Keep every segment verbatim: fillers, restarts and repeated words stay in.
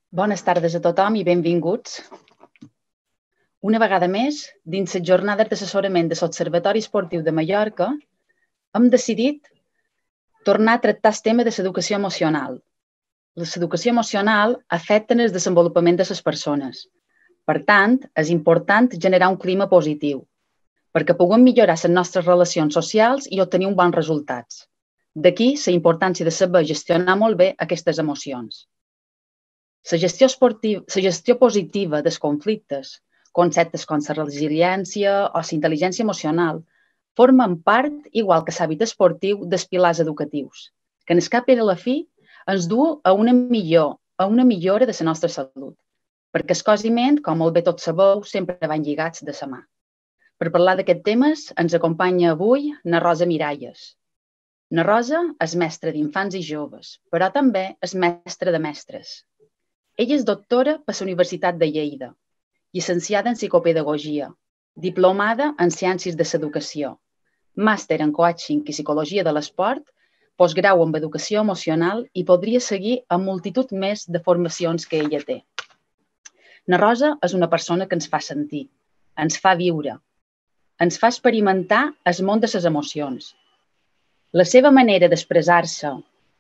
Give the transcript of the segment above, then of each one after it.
Bones tardes a tothom i benvinguts. Una vegada més, dins les jornades d'assessorament de l'Observatori Esportiu de Mallorca, hem decidit tornar a tractar el tema de l'educació emocional. L'educació emocional afecta el desenvolupament de les persones. Per tant, és important generar un clima positiu, perquè puguem millorar les nostres relacions socials i obtenir uns bons resultats. D'aquí la importància de saber gestionar molt bé aquestes emocions. La gestió, esportiva, la gestió positiva dels conflictes, conceptes com la resiliència o la intel·ligència emocional, formen part, igual que l'hàbit esportiu, dels pilars educatius, que en el cap i a la fi ens du a una, millor, a una millora de la nostra salut, perquè el cos i ment, com molt bé tots sabeu, sempre van lligats de la mà. Per parlar d'aquests temes ens acompanya avui na Rosa Miralles. Na Rosa és mestra d'infants i joves, però també és mestra de mestres. Ella és doctora per la Universitat de Lleida, llicenciada en psicopedagogia, diplomada en ciències de l'educació, màster en coaching i psicologia de l'esport, postgrau en educació emocional i podria seguir amb multitud més de formacions que ella té. Na Rosa és una persona que ens fa sentir, ens fa viure, ens fa experimentar el món de les emocions. La seva manera d'expressar-se,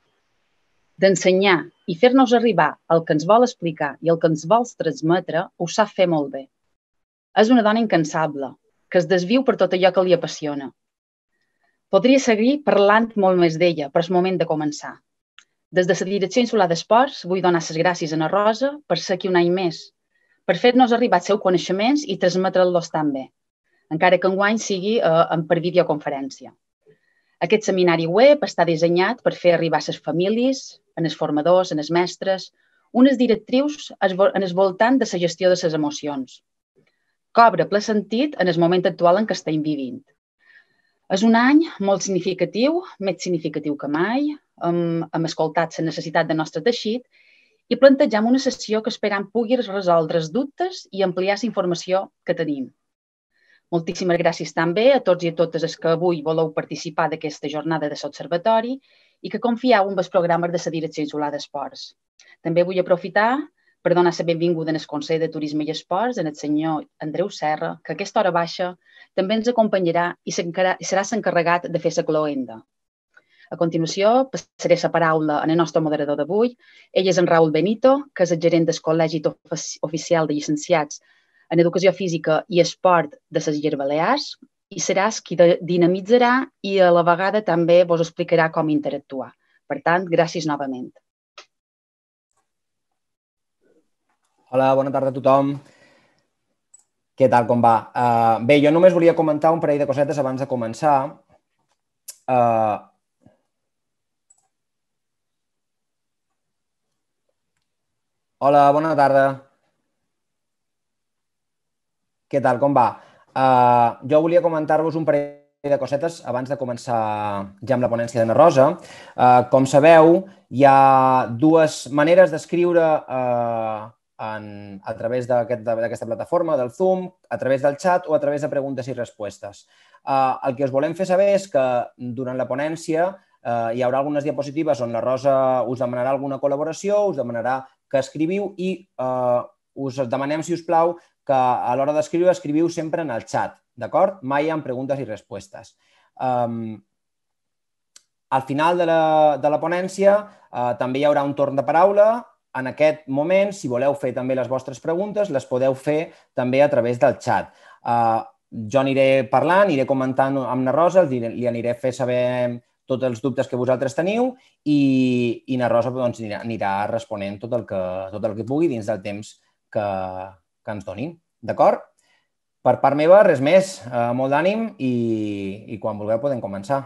d'ensenyar i fer-nos arribar el que ens vol explicar i el que ens vol transmetre, ho sap fer molt bé. És una dona incansable, que es desviu per tot allò que li apassiona. Podria seguir parlant molt més d'ella, però és moment de començar. Des de la Direcció Insular d'Esports vull donar les gràcies a na Rosa per ser aquí un any més, per fer-nos arribar els seus coneixements i transmetre'ls també, encara que enguany sigui eh, per videoconferència. Aquest seminari web està dissenyat per fer arribar a les famílies, en els formadors, en els mestres, unes directrius en el voltant de la gestió de les emocions. Cobra ple sentit en el moment actual en què estem vivint. És un any molt significatiu, més significatiu que mai, hem, hem escoltat la necessitat del nostre teixit i plantegem una sessió que esperam pugui resoldre els dubtes i ampliar la informació que tenim. Moltíssimes gràcies també a tots i a totes els que avui voleu participar d'aquesta jornada de l'Observatori i que confieu en els programes de la Direcció Insular d'Esports. També vull aprofitar per donar la benvinguda en el Consell de Turisme i Esports, en el senyor Andreu Serra, que a aquesta hora baixa també ens acompanyarà i serà l'encarregat de fer la cloenda. A continuació, passaré la paraula al nostre moderador d'avui. Ell és en Raül Benito, que és el gerent del Col·legi Oficial de Llicenciats en Educació Física i Esport de les Illes Balears i seràs qui dinamitzarà i a la vegada també vos explicarà com interactuar. Per tant, gràcies novament. Hola, bona tarda a tothom. Què tal, com va? Uh, bé, jo només volia comentar un parell de cosetes abans de començar. Uh... Hola, bona tarda. Què tal, com va? Uh, jo volia comentar-vos un parell de cosetes abans de començar ja amb la ponència de na Rosa. Uh, com sabeu, hi ha dues maneres d'escriure uh, a través d'aquesta plataforma, del Zoom, a través del xat o a través de preguntes i respostes. Uh, el que us volem fer saber és que durant la ponència uh, hi haurà algunes diapositives on la Rosa us demanarà alguna col·laboració, us demanarà que escriviu i uh, us demanem, si us plau, que a l'hora d'escriure escriviu sempre en el xat, d'acord? Mai amb preguntes i respostes. Um, al final de la, de la ponència uh, també hi haurà un torn de paraula. En aquest moment, si voleu fer també les vostres preguntes, les podeu fer també a través del xat. Uh, jo aniré parlant, aniré comentant amb na Rosa, li aniré a fer saber tots els dubtes que vosaltres teniu i, i na Rosa doncs, anirà, anirà responent tot el, que, tot el que pugui dins del temps que, que ens donin. D'acord? Per part meva, res més. Uh, molt d'ànim i, i quan vulgueu podem començar.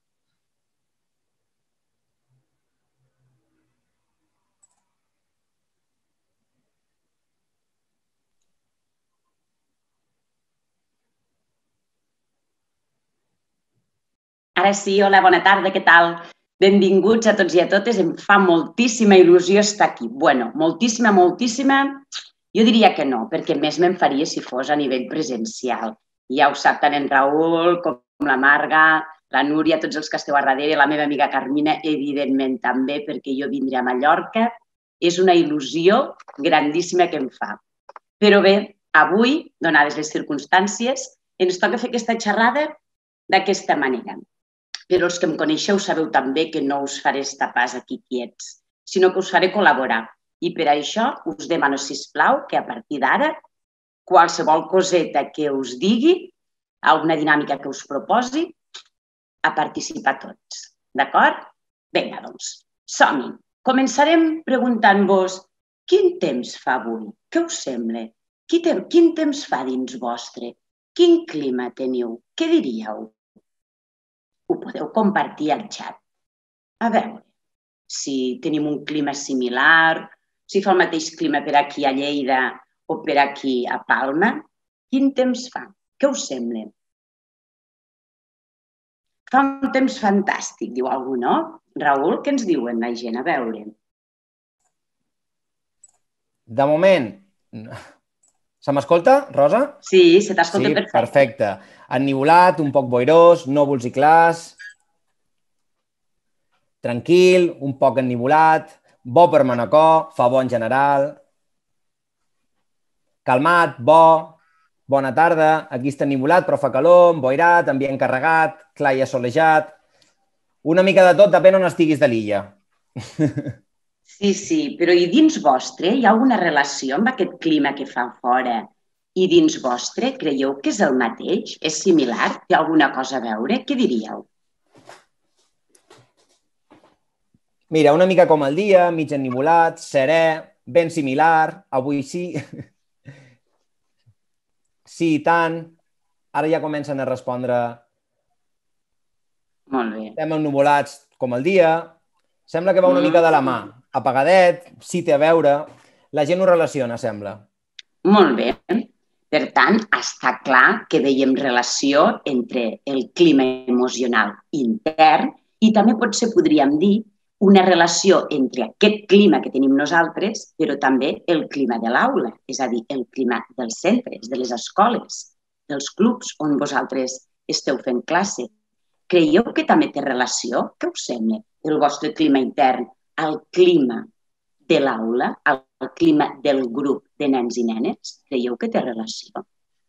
Ara sí, hola, bona tarda, què tal? Benvinguts a tots i a totes. Em fa moltíssima il·lusió estar aquí. Bueno, moltíssima, moltíssima... Jo diria que no, perquè més me'n faria si fos a nivell presencial. Ja ho sap tant en Raül com la Marga, la Núria, tots els que esteu a darrere, la meva amiga Carmina, evidentment també, perquè jo vindré a Mallorca És una il·lusió grandíssima que em fa. Però bé, avui, donades les circumstàncies, ens toca fer aquesta xerrada d'aquesta manera. Però els que em coneixeu sabeu també que no us faré estar pas aquí quiets, sinó que us faré col·laborar. I per això us demano, sisplau, que a partir d'ara, qualsevol coseta que us digui, alguna dinàmica que us proposi, a participar tots. D'acord? Vinga, doncs, som-hi. Començarem preguntant-vos quin temps fa avui? Què us sembla? Quin temps fa dins vostre? Quin clima teniu? Què diríeu? Ho podeu compartir al xat. A veure, si tenim un clima similar, si fa el mateix clima per aquí a Lleida o per aquí a Palma, quin temps fa? Què us sembla? Fa un temps fantàstic, diu algú, no? Raül, què ens diuen la gent? A veure. De moment, se m'escolta, Rosa? Sí, se t'escolta sí, perfecte. Perfecte. Ennivolat, un poc boirós, núvols i clars, tranquil, un poc ennivolat, bo per Manacor, fa bo en general, calmat, bo, bona tarda, aquí està ennivolat però fa calor, emboirat, ambient carregat, clar i assolejat, una mica de tot, depèn on estiguis de l'illa. Sí, sí, però i dins vostre hi ha alguna relació amb aquest clima que fa fora? I dins vostre creieu que és el mateix? És similar? Té alguna cosa a veure? Què diríeu? Mira, una mica com el dia, mig ennivolat, serè, ben similar, avui sí. Sí, i tant. Ara ja comencen a respondre. Molt bé. Estem ennuvolats com el dia. Sembla que va una mica de la mà. Apagadet, sí té a veure. La gent ho relaciona, sembla. Molt bé. Per tant, està clar que veiem relació entre el clima emocional intern i també potser podríem dir una relació entre aquest clima que tenim nosaltres, però també el clima de l'aula, és a dir, el clima dels centres, de les escoles, dels clubs on vosaltres esteu fent classe. Creieu que també té relació? Què us sembla? El vostre clima intern, el clima de l'aula, el clima del grup de nens i nenes, creieu que té relació?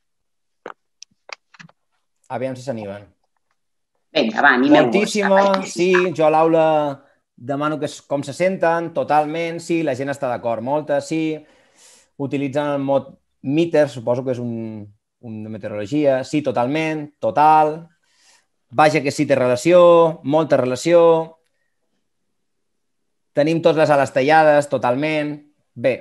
Aviam si s'animen. Vinga, va, animeu-vos. Moltíssima, sí, jo a l'aula demano que com se senten, totalment, sí, la gent està d'acord, molta, sí, utilitzen el mot meter, suposo que és un, una meteorologia, sí, totalment, total, vaja que sí té relació, molta relació, tenim tots les ales tallades, totalment, bé.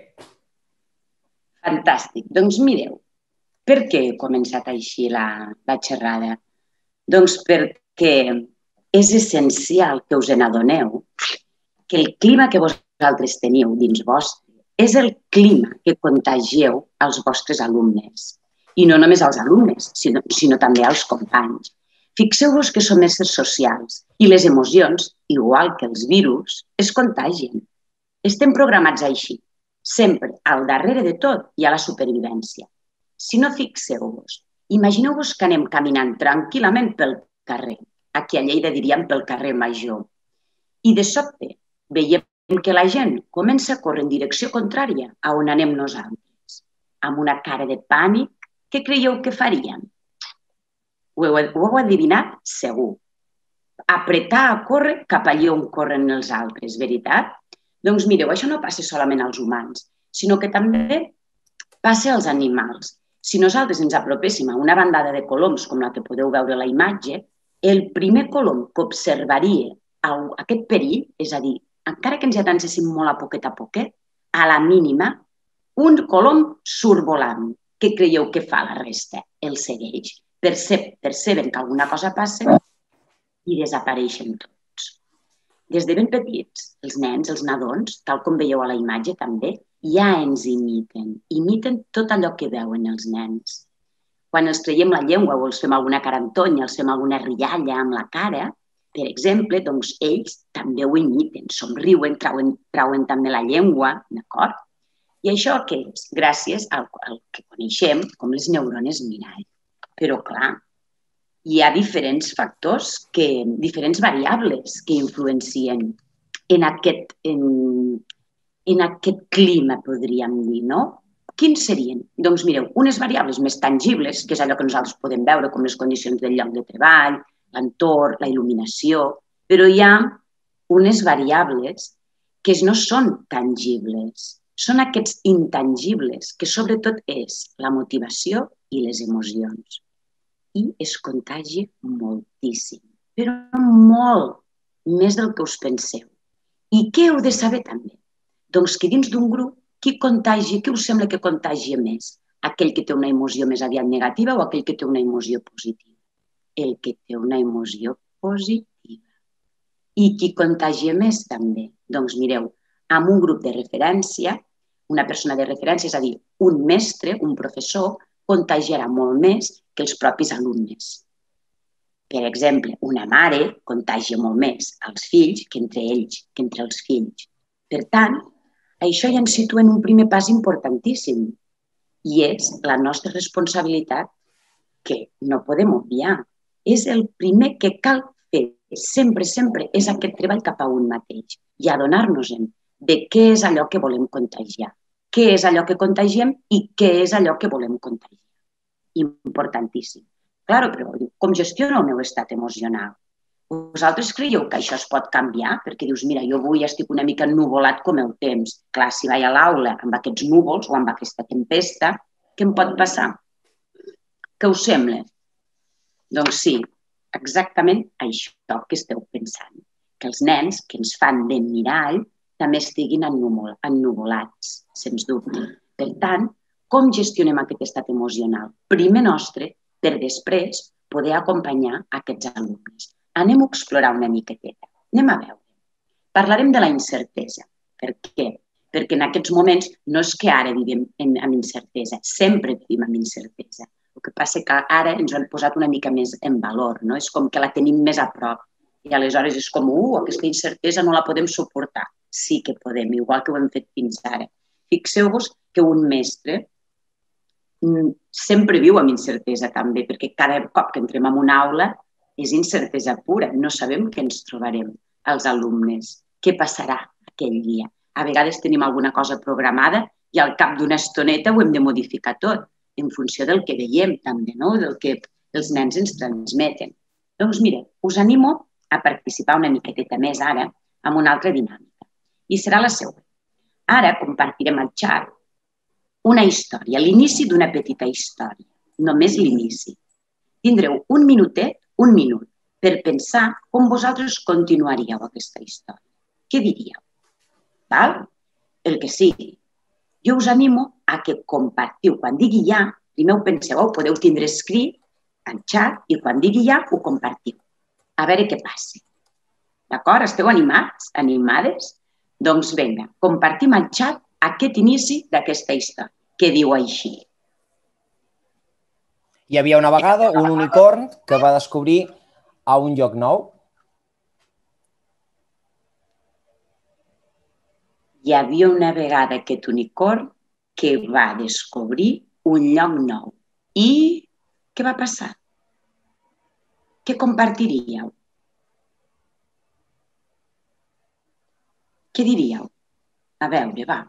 Fantàstic, doncs mireu, per què he començat així la, la xerrada? Doncs perquè és essencial que us n'adoneu que el clima que vosaltres teniu dins vostre és el clima que contagieu als vostres alumnes. I no només als alumnes, sinó, sinó també als companys. Fixeu-vos que som éssers socials i les emocions, igual que els virus, es contagien. Estem programats així. Sempre al darrere de tot hi ha la supervivència. Si no, fixeu-vos, imagineu-vos que anem caminant tranquil·lament pel carrer. Aquí a Lleida diríem pel carrer Major. I de sobte veiem que la gent comença a córrer en direcció contrària a on anem nosaltres. Amb una cara de pànic, què creieu que faríem? Ho heu, ho heu adivinat? Segur. Apretar a córrer cap allà on corren els altres, veritat? Doncs mireu, això no passa solament als humans, sinó que també passa als animals. Si nosaltres ens apropéssim a una bandada de coloms, com la que podeu veure a la imatge, el primer colom que observaria aquest perill, és a dir, encara que ens hi atanséssim molt a poquet a poquet, a la mínima, un colom surt volant. Què creieu que fa la resta? El segueix. Percep, perceben que alguna cosa passa i desapareixen tots. Des de ben petits, els nens, els nadons, tal com veieu a la imatge també, ja ens imiten. Imiten tot allò que veuen els nens. Quan els traiem la llengua o els fem alguna carantonya, els fem alguna rialla amb la cara, per exemple, doncs ells també ho imiten, somriuen, trauen, trauen també la llengua, d'acord? I això què és? Gràcies al, al que coneixem com les neurones mirall. Però, clar, hi ha diferents factors, que, diferents variables que influencien en aquest, en, en aquest clima, podríem dir, no? Quins serien? Doncs mireu, unes variables més tangibles, que és allò que nosaltres podem veure, com les condicions del lloc de treball, l'entorn, la il·luminació, però hi ha unes variables que no són tangibles, són aquests intangibles, que sobretot és la motivació i les emocions. I es contagia moltíssim, però molt més del que us penseu. I què heu de saber també? Doncs que dins d'un grup, qui contagia, què us sembla que contagia més? Aquell que té una emoció més aviat negativa o aquell que té una emoció positiva? El que té una emoció positiva. I qui contagia més també? Doncs mireu, amb un grup de referència, una persona de referència, és a dir, un mestre, un professor, contagiarà molt més que els propis alumnes. Per exemple, una mare contagia molt més als fills que entre ells, que entre els fills. Per tant, això ja ens situa en un primer pas importantíssim i és la nostra responsabilitat que no podem obviar. És el primer que cal fer sempre, sempre, és aquest treball cap a un mateix i adonar-nos-en de què és allò que volem contagiar, què és allò que contagiem i què és allò que volem contagiar. Importantíssim. Claro, però com gestiono el meu estat emocional? Vosaltres creieu que això es pot canviar? Perquè dius, mira, jo avui estic una mica ennuvolat com el temps. Clar, si vaig a l'aula amb aquests núvols o amb aquesta tempesta, què em pot passar? Què us sembla? Doncs sí, exactament això que esteu pensant. Que els nens que ens fan de mirall també estiguin ennuvolats, sens dubte. Per tant, com gestionem aquest estat emocional? Primer nostre, per després poder acompanyar aquests alumnes. Anem a explorar una miqueteta. Anem a veure. Parlarem de la incertesa. Per què? Perquè en aquests moments no és que ara vivim amb incertesa, sempre vivim amb incertesa. El que passa és que ara ens ho han posat una mica més en valor, no? És com que la tenim més a prop. I aleshores és com, uh, aquesta incertesa no la podem suportar. Sí que podem, igual que ho hem fet fins ara. Fixeu-vos que un mestre sempre viu amb incertesa també, perquè cada cop que entrem en una aula és incertesa pura, no sabem què ens trobarem els alumnes, què passarà aquell dia. A vegades tenim alguna cosa programada i al cap d'una estoneta ho hem de modificar tot, en funció del que veiem també, no? Del que els nens ens transmeten. Doncs mira, us animo a participar una miqueteta més ara amb una altra dinàmica. I serà la següent. Ara compartirem al xat una història, l'inici d'una petita història, només l'inici. Tindreu un minutet, un minut, per pensar com vosaltres continuaríeu aquesta història. Què diríeu? Val? El que sigui. Jo us animo a que compartiu. Quan digui ja, primer ho penseu, ho podeu tindre escrit al xat i quan digui ja ho compartiu. A veure què passa. D'acord? Esteu animats? Animades? Doncs vinga, compartim al xat aquest inici d'aquesta història, que diu així. Hi havia una vegada un unicorn que va descobrir a un lloc nou. Hi havia una vegada aquest unicorn que va descobrir un lloc nou. I què va passar? Què compartiríeu? Què diríeu? A veure, va.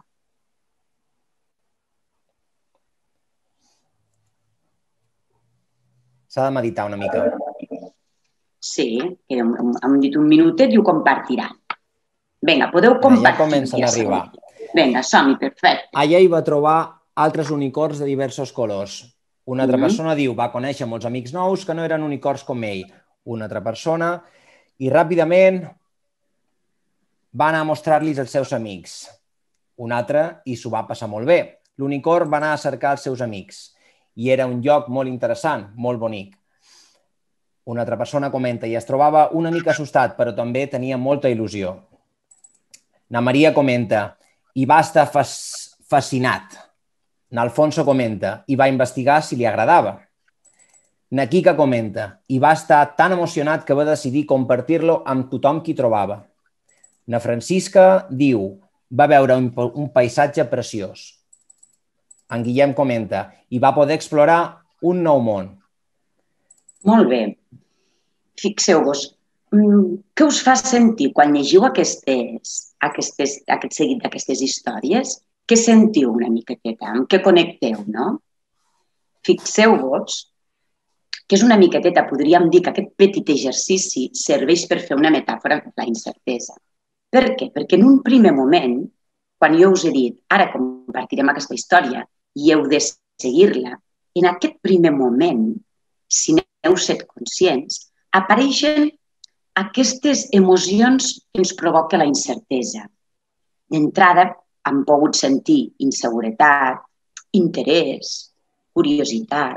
S'ha de meditar una mica. Sí, hem dit un minutet i ho compartiran. Vinga, podeu compartir. Ja comencen a arribar. Vinga, som-hi, perfecte. Allà hi va trobar altres unicorns de diversos colors. Una altra persona diu, va conèixer molts amics nous que no eren unicorns com ell. Una altra persona, i ràpidament va anar a mostrar-los els seus amics. Un altre, i s'ho va passar molt bé. L'unicorn va anar a cercar els seus amics. I era un lloc molt interessant, molt bonic. Una altra persona comenta, i es trobava una mica assustat, però també tenia molta il·lusió. Na Maria comenta, i va estar fascinat. Na Alfonso comenta, i va investigar si li agradava. Na Kika comenta, i va estar tan emocionat que va decidir compartir-lo amb tothom qui trobava. Na Francisca diu, va veure un paisatge preciós. En Guillem comenta, i va poder explorar un nou món. Molt bé. Fixeu-vos, què us fa sentir quan llegiu aquestes, aquest seguit d'aquestes històries? Què sentiu una miqueteta? Amb què connecteu, no? Fixeu-vos que és una miqueteta, podríem dir que aquest petit exercici serveix per fer una metàfora de la incertesa. Per què? Perquè en un primer moment, quan jo us he dit, ara compartirem aquesta història i heu de seguir-la, en aquest primer moment, si n'heu set conscients, apareixen aquestes emocions que ens provoca la incertesa. D'entrada, hem pogut sentir inseguretat, interès, curiositat.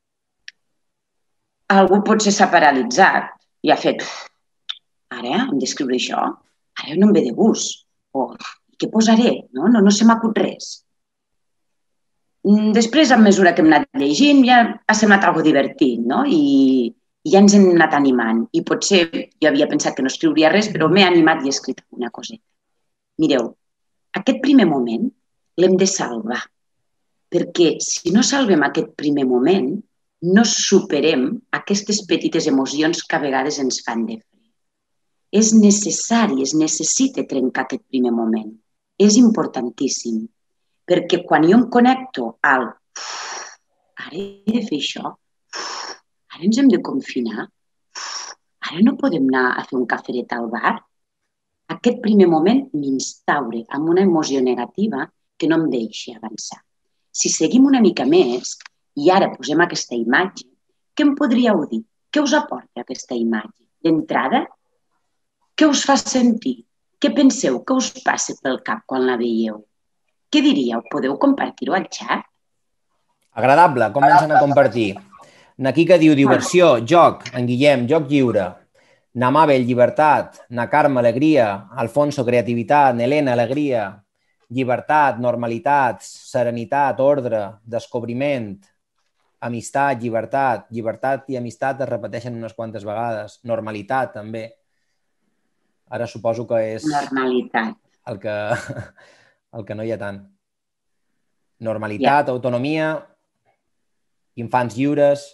Algú potser s'ha paralitzat i ha fet, ara hem d'escriure això? Ara no em ve de gust. O què posaré? No, no, no se m'acut res. Després, a mesura que hem anat llegint, ja ha semblat algo divertit, no? I, i ja ens hem anat animant. I potser jo havia pensat que no escriuria res, però m'he animat i he escrit alguna coseta. Mireu, aquest primer moment l'hem de salvar, perquè si no salvem aquest primer moment, no superem aquestes petites emocions que a vegades ens fan de fre. És necessari, es necessita trencar aquest primer moment. És importantíssim, perquè quan jo em connecto al ara he de fer això, ara ens hem de confinar, ara no podem anar a fer un caferet al bar, aquest primer moment m'instaure amb una emoció negativa que no em deixi avançar. Si seguim una mica més i ara posem aquesta imatge, què em podríeu dir? Què us aporta aquesta imatge? D'entrada, què us fa sentir? Què penseu que us passa pel cap quan la veieu? Què diríeu? Podeu compartir-ho al xat? Agradable, comencen a compartir. Na Quica diu diversió, joc, en Guillem, joc lliure. Na Mabel, llibertat. Na Carme, alegria. Alfonso, creativitat. Helena, alegria. Llibertat, normalitat, serenitat, ordre, descobriment, amistat, llibertat. Llibertat i amistat es repeteixen unes quantes vegades. Normalitat, també. Ara suposo que és normalitat. El que, el que no hi ha tant. Normalitat, yeah. Autonomia, infants lliures,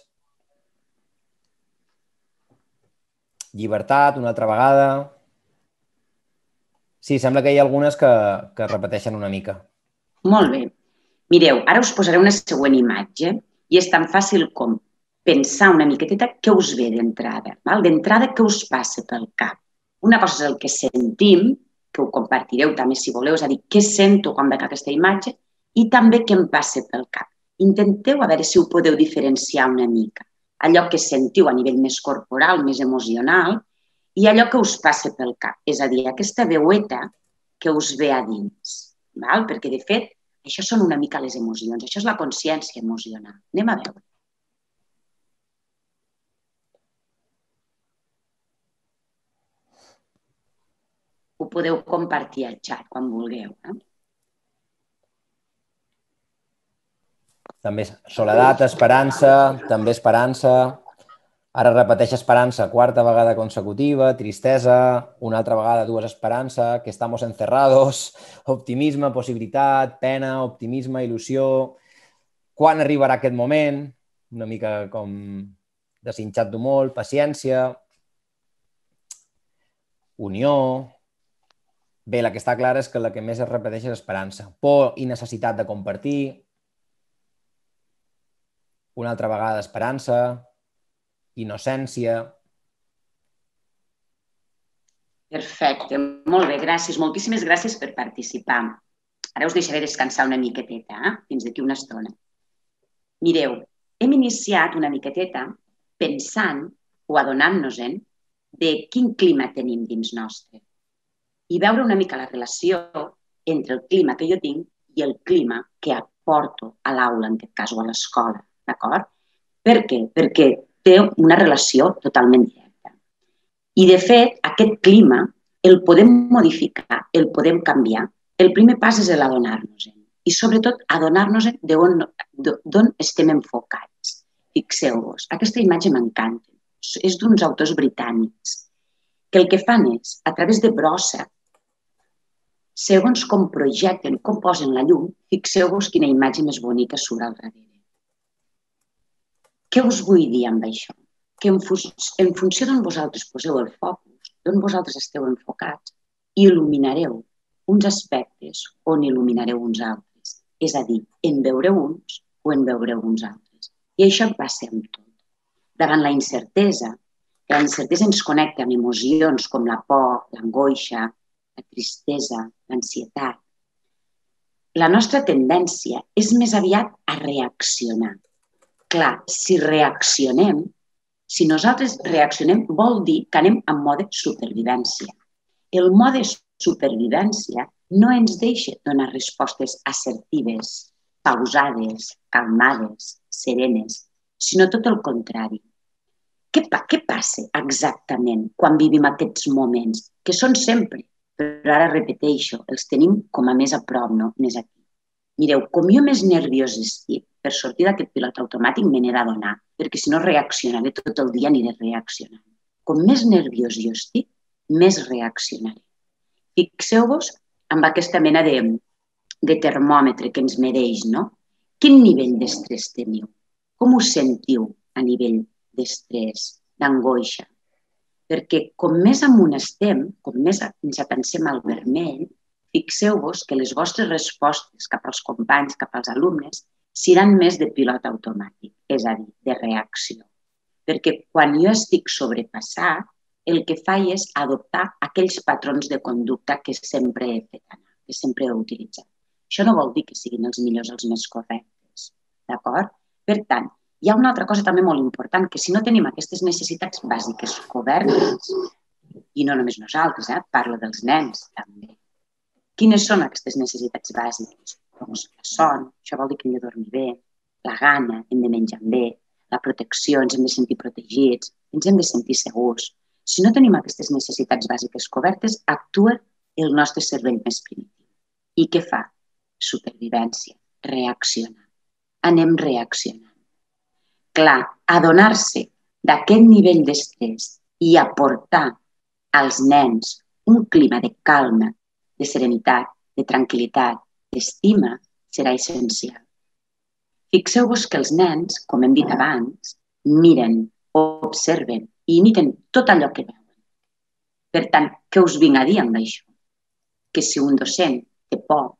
llibertat, una altra vegada. Sí, sembla que hi ha algunes que, que repeteixen una mica. Molt bé. Mireu, ara us posaré una següent imatge i és tan fàcil com pensar una miqueteta què us ve d'entrada. D'entrada, què us passa pel cap? Una cosa és el que sentim, que ho compartireu també si voleu, és a dir, què sento quan veig aquesta imatge i també què em passa pel cap. Intenteu a veure si ho podeu diferenciar una mica. Allò que sentiu a nivell més corporal, més emocional, i allò que us passa pel cap. És a dir, aquesta veueta que us ve a dins. Val? Perquè, de fet, això són una mica les emocions. Això és la consciència emocional. Anem a veure. Ho podeu compartir al xat quan vulgueu. Eh? També soledat, esperança, també esperança. Ara repeteix esperança, quarta vegada consecutiva, tristesa, una altra vegada dues esperança, que estamos encerrados, optimisme, possibilitat, pena, optimisme, il·lusió. Quan arribarà aquest moment? Una mica com desitjat-ho molt, paciència, unió. Bé, la que està clara és que la que més es repeteix és esperança. Por i necessitat de compartir. Una altra vegada esperança, innocència. Perfecte, molt bé, gràcies. Moltíssimes gràcies per participar. Ara us deixaré descansar una miqueteta, eh? Fins d'aquí una estona. Mireu, hem iniciat una miqueteta pensant o adonant-nos-en de quin clima tenim dins nostre i veure una mica la relació entre el clima que jo tinc i el clima que aporto a l'aula, en aquest cas, o a l'escola, d'acord? Per què? Perquè té una relació totalment directa. I, de fet, aquest clima el podem modificar, el podem canviar. El primer pas és l'adonar-nos-en i, sobretot, adonar-nos-en d'on estem enfocats. Fixeu-vos, aquesta imatge m'encanta. És d'uns autors britànics que el que fan és, a través de brossa, segons com projecten, com posen la llum, fixeu-vos quina imatge més bonica surt al darrere. Què us vull dir amb això? Que en, en funció d'on vosaltres poseu el focus, d'on vosaltres esteu enfocats, il·luminareu uns aspectes o n'il·luminareu uns altres. És a dir, en veureu uns o en veureu uns altres. I això va ser amb tot. Davant la incertesa, que la incertesa ens connecta amb emocions com la por, l'angoixa, la tristesa, l'ansietat, la nostra tendència és més aviat a reaccionar. Clar, si reaccionem, si nosaltres reaccionem, vol dir que anem en mode supervivència. El mode supervivència no ens deixa donar respostes assertives, pausades, calmades, serenes, sinó tot el contrari. Què, pa què passa exactament quan vivim aquests moments? Que són sempre, però ara repeteixo, els tenim com a més a prop, no? Més aquí. Mireu, com jo més nerviós estic, per sortir d'aquest pilot automàtic me n'he d'adonar, perquè si no reaccionaré tot el dia, aniré reaccionant. Com més nerviós jo estic, més reaccionaré. Fixeu-vos amb aquesta mena de, de termòmetre que ens mereix, no? Quin nivell d'estrès teniu? Com us sentiu a nivell d'estrès, d'angoixa? Perquè com més amunt estem, com més ens atansem al vermell, fixeu-vos que les vostres respostes cap als companys, cap als alumnes, seran més de pilot automàtic, és a dir, de reacció. Perquè quan jo estic sobrepassat, el que faig és adoptar aquells patrons de conducta que sempre he fet anar, que sempre he utilitzat. Això no vol dir que siguin els millors, els més correctes, d'acord? Per tant, hi ha una altra cosa també molt important, que si no tenim aquestes necessitats bàsiques cobertes, i no només nosaltres, eh? Parlo dels nens també. Quines són aquestes necessitats bàsiques? Doncs el son, això vol dir que hem de dormir bé, la gana, hem de menjar bé, la protecció, ens hem de sentir protegits, ens hem de sentir segurs. Si no tenim aquestes necessitats bàsiques cobertes, actua el nostre cervell més primitiu. I què fa? Supervivència, reaccionar. Anem reaccionant. Clar, adonar-se d'aquest nivell d'estrès i aportar als nens un clima de calma, de serenitat, de tranquil·litat, d'estima, serà essencial. Fixeu-vos que els nens, com hem dit abans, miren, observen i imiten tot allò que veuen. Per tant, què us vinc a dir amb això? Que si un docent té por,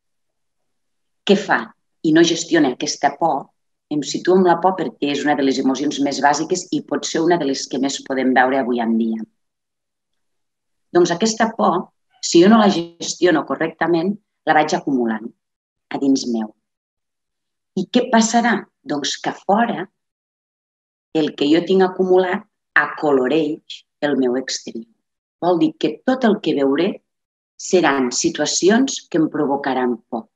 què fa? I no gestiona aquesta por, em situo amb la por perquè és una de les emocions més bàsiques i pot ser una de les que més podem veure avui en dia. Doncs aquesta por, si jo no la gestiono correctament, la vaig acumulant a dins meu. I què passarà? Doncs que a fora el que jo tinc acumulat acoloreix el meu exterior. Vol dir que tot el que veuré seran situacions que em provocaran por.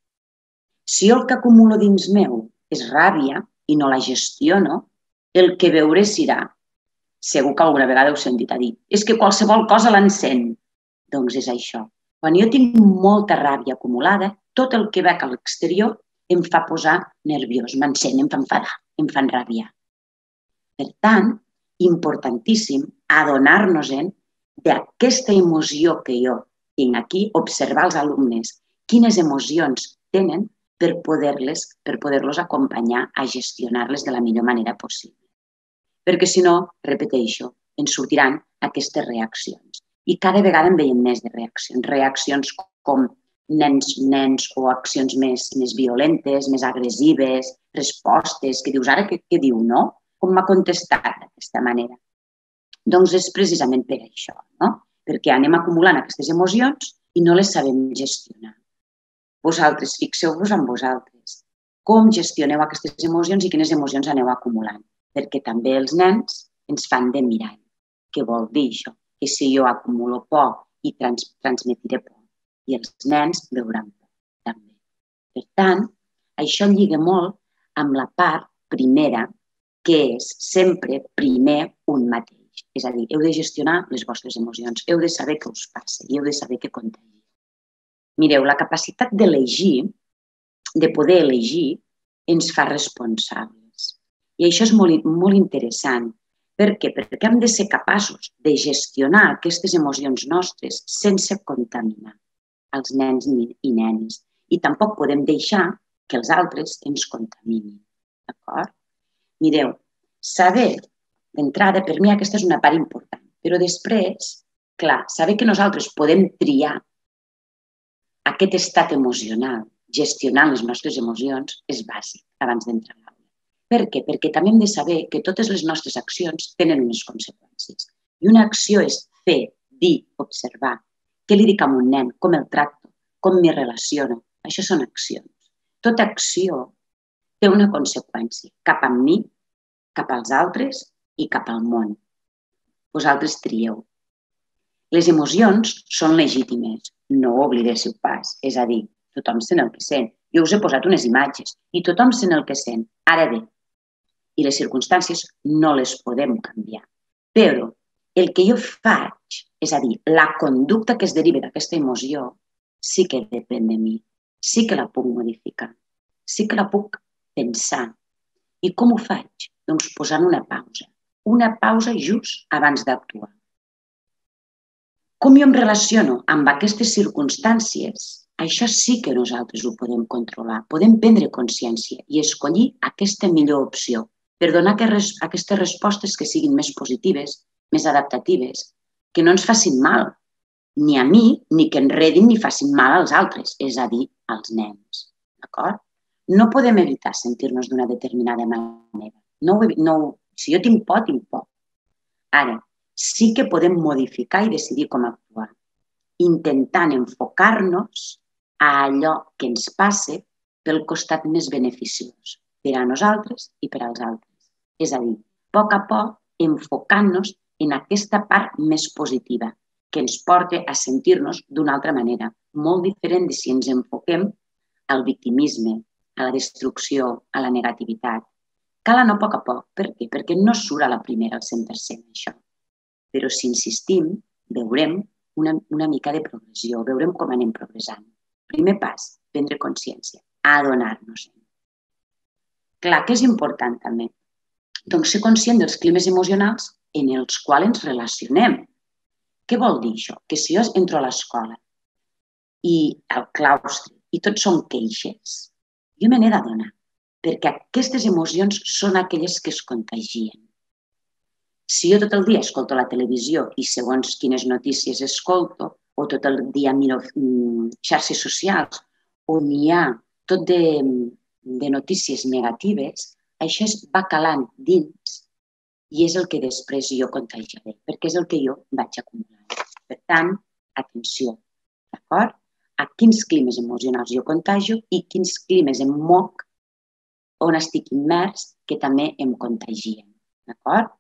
Si jo el que acumulo dins meu és ràbia i no la gestiono, el que veuré serà, segur que alguna vegada heu sentit a dir, és que qualsevol cosa l'encén. Doncs és això. Quan jo tinc molta ràbia acumulada, tot el que veig a l'exterior em fa posar nerviós, m'encén, em fa enfadar, em fa enrabiar. Per tant, importantíssim adonar-nos-en d'aquesta emoció que jo tinc aquí, observar els alumnes, quines emocions tenen per poder-les, per poder-los acompanyar a gestionar-les de la millor manera possible. Perquè si no, repeteixo, ens sortiran aquestes reaccions. I cada vegada en veiem més de reaccions. Reaccions com nens, nens o accions més, més violentes, més agressives, respostes, que dius, ara què, què diu, no? Com m'ha contestat d'aquesta manera? Doncs és precisament per això, no? Perquè anem acumulant aquestes emocions i no les sabem gestionar. Vosaltres, fixeu-vos en vosaltres. Com gestioneu aquestes emocions i quines emocions aneu acumulant? Perquè també els nens ens fan de mirall. Què vol dir això? Que si jo acumulo por i trans transmetiré por i els nens veuran por també. Per tant, això lliga molt amb la part primera, que és sempre primer un mateix. És a dir, heu de gestionar les vostres emocions, heu de saber què us passa i heu de saber què contagia. Mireu, la capacitat d'elegir, de poder elegir, ens fa responsables. I això és molt, molt interessant. Per què? Perquè hem de ser capaços de gestionar aquestes emocions nostres sense contaminar els nens i nenes. I tampoc podem deixar que els altres ens contaminin. D'acord? Mireu, saber, d'entrada, per mi aquesta és una part important, però després, clar, saber que nosaltres podem triar aquest estat emocional, gestionant les nostres emocions, és bàsic abans d'entrar a l'aula. Per què? Perquè també hem de saber que totes les nostres accions tenen unes conseqüències. I una acció és fer, dir, observar. Què li dic a un nen? Com el tracto? Com m'hi relaciono? Això són accions. Tota acció té una conseqüència cap a mi, cap als altres i cap al món. Vosaltres trieu. Les emocions són legítimes, no ho oblidéssiu pas. És a dir, tothom sent el que sent. Jo us he posat unes imatges i tothom sent el que sent. Ara bé, i les circumstàncies no les podem canviar. Però el que jo faig, és a dir, la conducta que es deriva d'aquesta emoció, sí que depèn de mi. Sí que la puc modificar. Sí que la puc pensar. I com ho faig? Doncs posant una pausa. Una pausa just abans d'actuar. Com jo em relaciono amb aquestes circumstàncies, això sí que nosaltres ho podem controlar. Podem prendre consciència i escollir aquesta millor opció per donar aquestes respostes que siguin més positives, més adaptatives, que no ens facin mal, ni a mi, ni que enredin ni facin mal als altres, és a dir, als nens. D'acord? No podem evitar sentir-nos d'una determinada manera. No, no, si jo tinc por, tinc por. Ara, sí que podem modificar i decidir com actuar, intentant enfocar-nos a allò que ens passe pel costat més beneficiós per a nosaltres i per als altres. És a dir, a poc a poc, enfocant-nos en aquesta part més positiva que ens porta a sentir-nos d'una altra manera, molt diferent de si ens enfoquem al victimisme, a la destrucció, a la negativitat. Cal anar a poc a poc. Per què? Perquè no surt a la primera al cent per cent això. Però si insistim, veurem una, una mica de progressió, veurem com anem progressant. Primer pas, prendre consciència, adonar-nos-en. Clar, que és important també? Doncs ser conscient dels climes emocionals en els quals ens relacionem. Què vol dir això? Que si jo entro a l'escola i al claustre i tots són queixes, jo me n'he d'adonar, perquè aquestes emocions són aquelles que es contagien. Si jo tot el dia escolto la televisió i segons quines notícies escolto, o tot el dia miro xarxes socials on hi ha tot de, de notícies negatives, això es va calant dins i és el que després jo contagiaré, perquè és el que jo vaig acumulant. Per tant, atenció, d'acord? A quins climes emocionals jo contagio i quins climes em moc on estic immers que també em contagien, d'acord?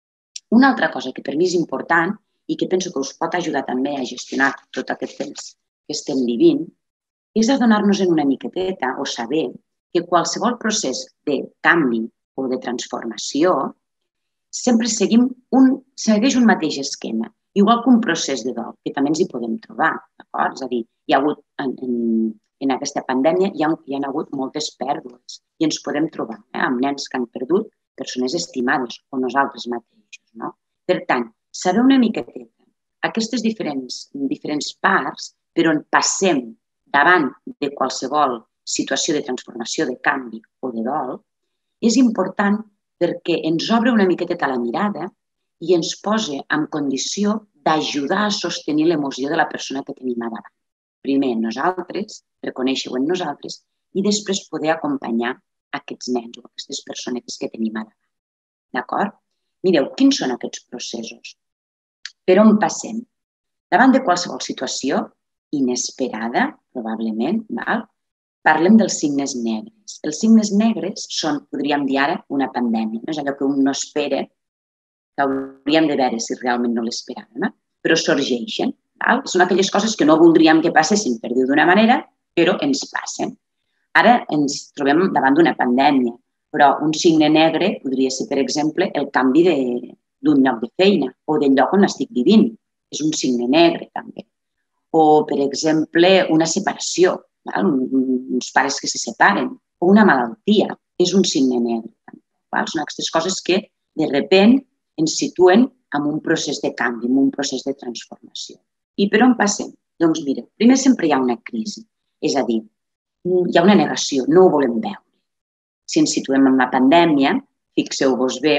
Una altra cosa que per mi és important i que penso que us pot ajudar també a gestionar tot aquest temps que estem vivint és adonar-nos en una miqueteta o saber que qualsevol procés de canvi o de transformació sempre seguim un, segueix un mateix esquema, igual que un procés de dol, que també ens hi podem trobar, d'acord? És a dir, hi ha hagut, en, en, en aquesta pandèmia hi ha, hi ha hagut moltes pèrdues i ens podem trobar eh, amb nens que han perdut persones estimades o nosaltres mateixos, no? Per tant, saber una miqueteta aquestes diferents, diferents parts per on passem davant de qualsevol situació de transformació, de canvi o de dol, és important perquè ens obre una miqueteta la mirada i ens posa en condició d'ajudar a sostenir l'emoció de la persona que tenim a davant. Primer en nosaltres, reconèixer-ho en nosaltres, i després poder acompanyar aquests nens o aquestes persones que tenim a davant. D'acord? Mireu, quins són aquests processos? Per on passem? Davant de qualsevol situació inesperada, probablement, val? Parlem dels signes negres. Els signes negres són, podríem dir ara, una pandèmia. No és allò que un no espera, que hauríem de veure si realment no l'esperàvem, eh? Però sorgeixen. Val? Són aquelles coses que no voldríem que passessin, per dir-ho d'una manera, però ens passen. Ara ens trobem davant d'una pandèmia, però un signe negre podria ser, per exemple, el canvi d'un lloc de feina o del lloc on estic vivint. És un signe negre, també. O, per exemple, una separació, val? Uns pares que se separen, o una malaltia, és un signe negre. Val? Són aquestes coses que, de sobte, ens situen en un procés de canvi, en un procés de transformació. I per on passem? Doncs mira, primer sempre hi ha una crisi, és a dir, hi ha una negació, no ho volem veure. Si ens situem en la pandèmia, fixeu-vos bé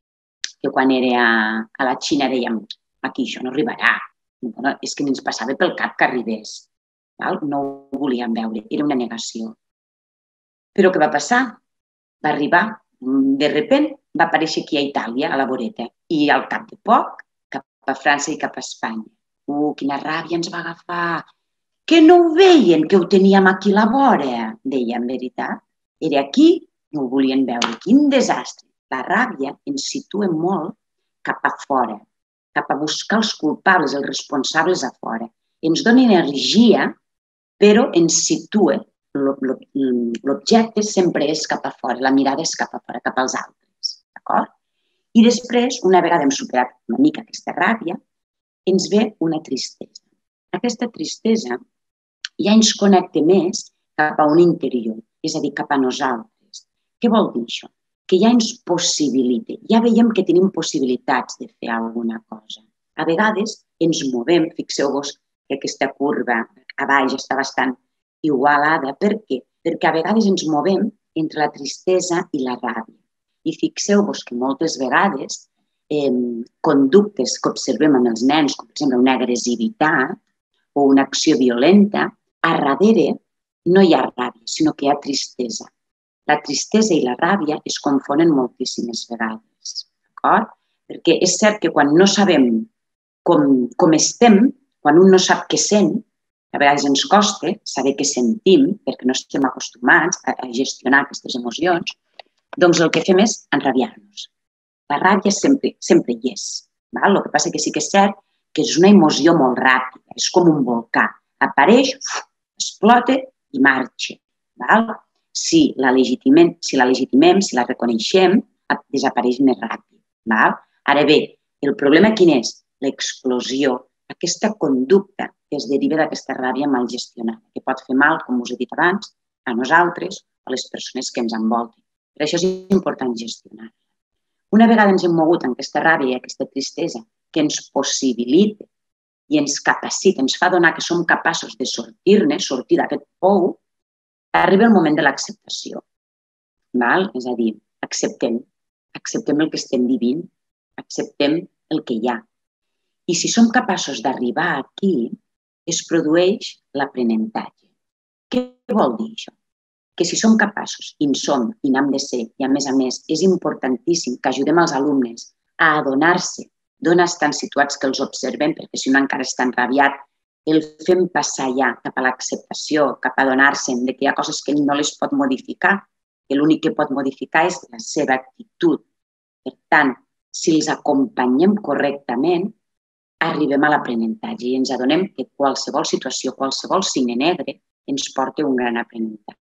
que quan era a la Xina dèiem aquí això no arribarà, és que ens passava pel cap que arribés. No ho volien veure, era una negació. Però què va passar? Va arribar, de repent, va aparèixer aquí a Itàlia, a la voreta, i al cap de poc, cap a França i cap a Espanya. Uh, quina ràbia ens va agafar! Que no ho veien, que ho teníem aquí a la vora, deia, en veritat. Era aquí, no ho volien veure. Quin desastre! La ràbia ens situa molt cap a fora, cap a buscar els culpables, els responsables a fora. Ens dona energia, però ens situa. L'objecte sempre és cap a fora, la mirada és cap a fora, cap als altres. D'acord? I després, una vegada hem superat una mica aquesta ràbia, ens ve una tristesa. Aquesta tristesa ja ens connecta més cap a un interior, és a dir, cap a nosaltres. Què vol dir això? Que ja ens possibilita, ja veiem que tenim possibilitats de fer alguna cosa. A vegades ens movem, fixeu-vos que aquesta curva a baix està bastant igualada. Per què? Perquè a vegades ens movem entre la tristesa i la ràbia. I fixeu-vos que moltes vegades eh, conductes que observem en els nens, com per exemple una agressivitat o una acció violenta, a darrere no hi ha ràbia, sinó que hi ha tristesa. La tristesa i la ràbia es confonen moltíssimes vegades. D'acord? Perquè és cert que quan no sabem com, com estem, quan un no sap què sent, a vegades ens costa saber què sentim, perquè no estem acostumats a, a gestionar aquestes emocions, doncs el que fem és enrabiar-nos. La ràbia sempre, sempre hi és. Val? El que passa que sí que és cert que és una emoció molt ràpida, és com un volcà. Apareix, uf, explota i marxa. Val? Si la legitimem, si la legitimem, si la reconeixem, desapareix més ràpid. Val? Ara bé, el problema quin és? L'explosió, aquesta conducta que es deriva d'aquesta ràbia mal gestionada, que pot fer mal, com us he dit abans, a nosaltres o a les persones que ens envolten. Per això és important gestionar. Una vegada ens hem mogut en aquesta ràbia i aquesta tristesa que ens possibilita i ens capacita, ens fa donar que som capaços de sortir-ne, sortir d'aquest pou, arriba el moment de l'acceptació. És a dir, acceptem, acceptem el que estem vivint, acceptem el que hi ha. I si som capaços d'arribar aquí, es produeix l'aprenentatge. Què vol dir això? Que si som capaços, i en som, i n'hem de ser, i a més a més és importantíssim que ajudem els alumnes a adonar-se d'on estan situats, que els observem, perquè si no encara està enrabiat, el fem passar ja cap a l'acceptació, cap a adonar-se de que hi ha coses que ell no les pot modificar, que l'únic que pot modificar és la seva actitud. Per tant, si els acompanyem correctament, arribem a l'aprenentatge i ens adonem que qualsevol situació, qualsevol signe negre ens porta un gran aprenentatge.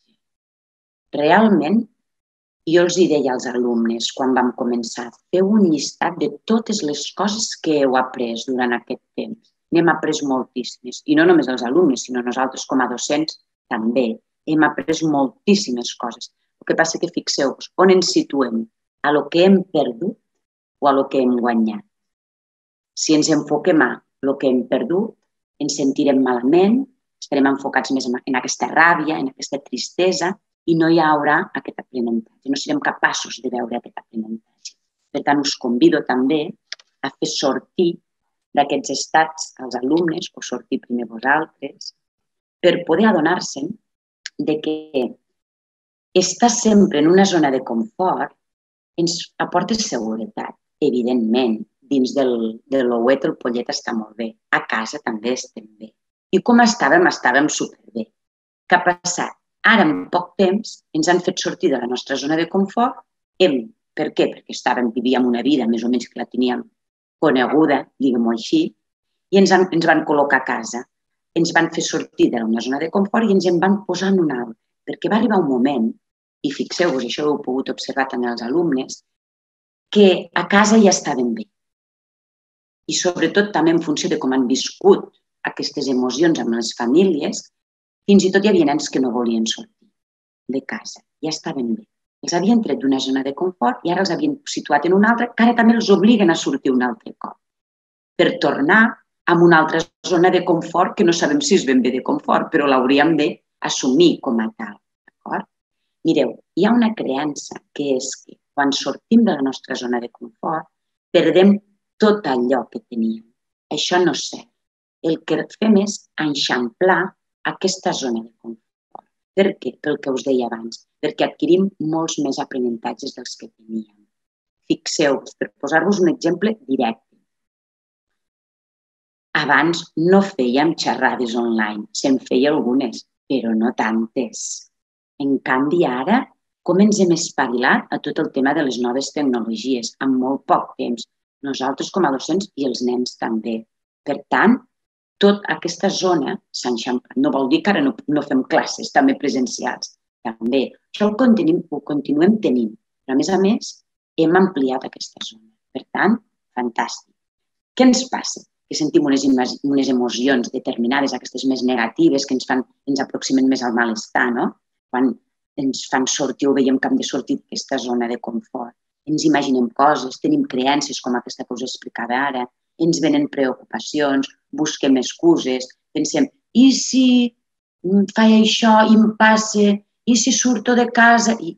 Realment, jo els deia als alumnes quan vam començar, feu un llistat de totes les coses que heu après durant aquest temps. N'hem après moltíssimes, i no només els alumnes, sinó nosaltres com a docents també. Hem après moltíssimes coses. El que passa que fixeu-vos on ens situem, a lo que hem perdut o a lo que hem guanyat. Si ens enfoquem a el que hem perdut, ens sentirem malament, estarem enfocats més en aquesta ràbia, en aquesta tristesa, i no hi haurà aquest aprenentatge, no serem capaços de veure aquest aprenentatge. Per tant, us convido també a fer sortir d'aquests estats als alumnes, o sortir primer vosaltres, per poder adonar-se de que estar sempre en una zona de confort ens aporta seguretat, evidentment. Dins del, de l'ouet el pollet està molt bé. A casa també estem bé. I com estàvem, estàvem superbé. Què ha passat? Ara, en poc temps, ens han fet sortir de la nostra zona de confort. Hem, per què? Perquè estàvem, vivíem una vida més o menys que la teníem coneguda, diguem-ho així, i ens, han, ens van col·locar a casa. Ens van fer sortir d'una zona de confort i ens en van posar en una altra. Perquè va arribar un moment, i fixeu-vos, això ho heu pogut observar també els alumnes, que a casa ja estaven bé. I sobretot també en funció de com han viscut aquestes emocions amb les famílies, fins i tot hi havia nens que no volien sortir de casa, ja estaven bé. Els havien tret d'una zona de confort i ara els havien situat en una altra, que ara també els obliguen a sortir un altre cop, per tornar a una altra zona de confort que no sabem si és ben bé de confort, però l'hauríem d'assumir com a tal. Mireu, hi ha una creença que és que quan sortim de la nostra zona de confort perdem tot allò que teníem. Això no és cert. El que fem és enxamplar aquesta zona de confort. Per què? Pel que us deia abans, perquè adquirim molts més aprenentatges dels que teníem. Fixeu-vos, per posar-vos un exemple directe. Abans no fèiem xerrades online, se'n feia algunes, però no tantes. En canvi, ara, com ens hem espavilat a tot el tema de les noves tecnologies, en molt poc temps, nosaltres com a docents i els nens també. Per tant, tota aquesta zona s'ha enxampat. No vol dir que ara no, no fem classes també presencials. També. Això ho continuem, ho continuem tenint, però a més a més hem ampliat aquesta zona. Per tant, fantàstic. Què ens passa? Que sentim unes, unes emocions determinades, aquestes més negatives, que ens, fan, ens aproximen més al malestar, no? Quan ens fan sortir o veiem que hem de sortir d'aquesta zona de confort. Ens imaginem coses, tenim creences com aquesta que us explicava ara, ens venen preocupacions, busquem excuses, pensem, i si faig això i em passa, i si surto de casa... I...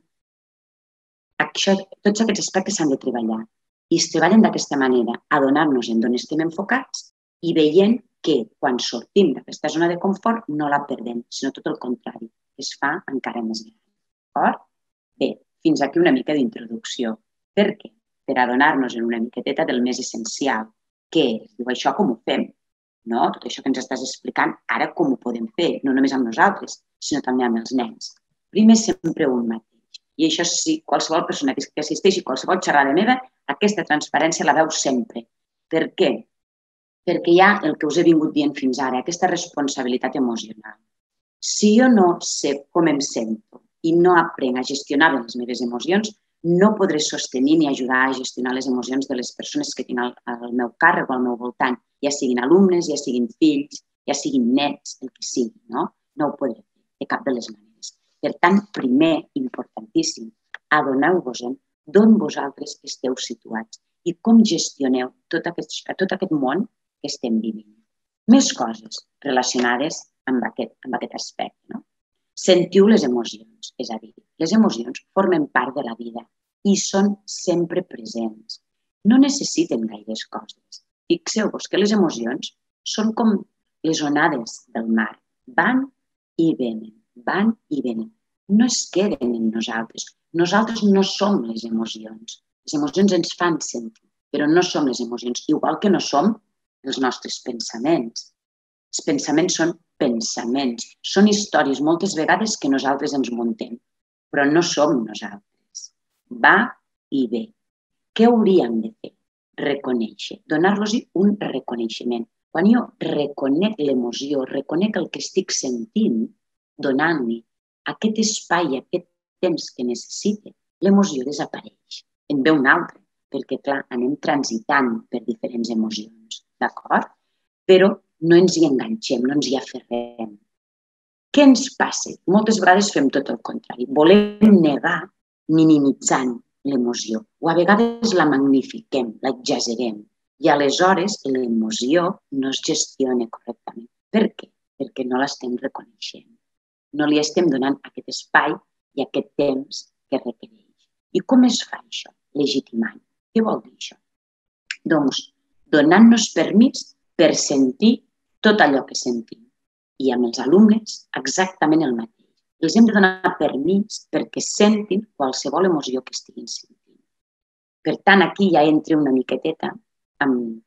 Això, tots aquests aspectes s'han de treballar. I es treballen d'aquesta manera, adonar-nos en on estem enfocats i veient que quan sortim d'aquesta zona de confort no la perdem, sinó tot el contrari, es fa encara més gran. D'acord? Bé, fins aquí una mica d'introducció. Per què? Per adonar-nos en una miqueteta del més essencial, que és, diu, això com ho fem? No? Tot això que ens estàs explicant, ara com ho podem fer? No només amb nosaltres, sinó també amb els nens. Primer, sempre un mateix. I això sí, qualsevol persona que assisteixi a qualsevol xerrada meva, aquesta transparència la veu sempre. Per què? Perquè hi ha el que us he vingut dient fins ara, aquesta responsabilitat emocional. Si jo no sé com em sento i no aprenc a gestionar les meves emocions, no podré sostenir ni ajudar a gestionar les emocions de les persones que tinc al, al meu càrrec o al meu voltant, ja siguin alumnes, ja siguin fills, ja siguin nets, el que sigui, no? No ho podré fer de cap de les maneres. Per tant, primer, importantíssim, adoneu-vos-en d'on vosaltres esteu situats i com gestioneu tot aquest, tot aquest món que estem vivint. Més coses relacionades amb aquest, amb aquest aspecte. No? Sentiu les emocions, és a dir, les emocions formen part de la vida i són sempre presents. No necessiten gaires coses. Fixeu-vos que les emocions són com les onades del mar. Van i venen, van i venen. No es queden en nosaltres. Nosaltres no som les emocions. Les emocions ens fan sentir, però no som les emocions, igual que no som els nostres pensaments. Els pensaments són pensaments, són històries moltes vegades que nosaltres ens muntem, però no som nosaltres. Va i ve. Què hauríem de fer? Reconèixer, donar-los un reconeixement. Quan jo reconec l'emoció, reconec el que estic sentint, donant-li aquest espai, aquest temps que necessita, l'emoció desapareix. En ve un altre, perquè, clar, anem transitant per diferents emocions, d'acord? Però no ens hi enganxem, no ens hi aferrem. Què ens passa? Moltes vegades fem tot el contrari. Volem negar minimitzant l'emoció o a vegades la magnifiquem, la exagerem i aleshores l'emoció no es gestiona correctament. Per què? Perquè no l'estem reconeixent. No li estem donant aquest espai i aquest temps que requereix. I com es fa això? Legitimant. Què vol dir això? Doncs, donant-nos permís per sentir tot allò que sentim. I amb els alumnes exactament el mateix. Els hem de donar permís perquè sentin qualsevol emoció que estiguin sentint. Per tant, aquí ja entra una miqueteta amb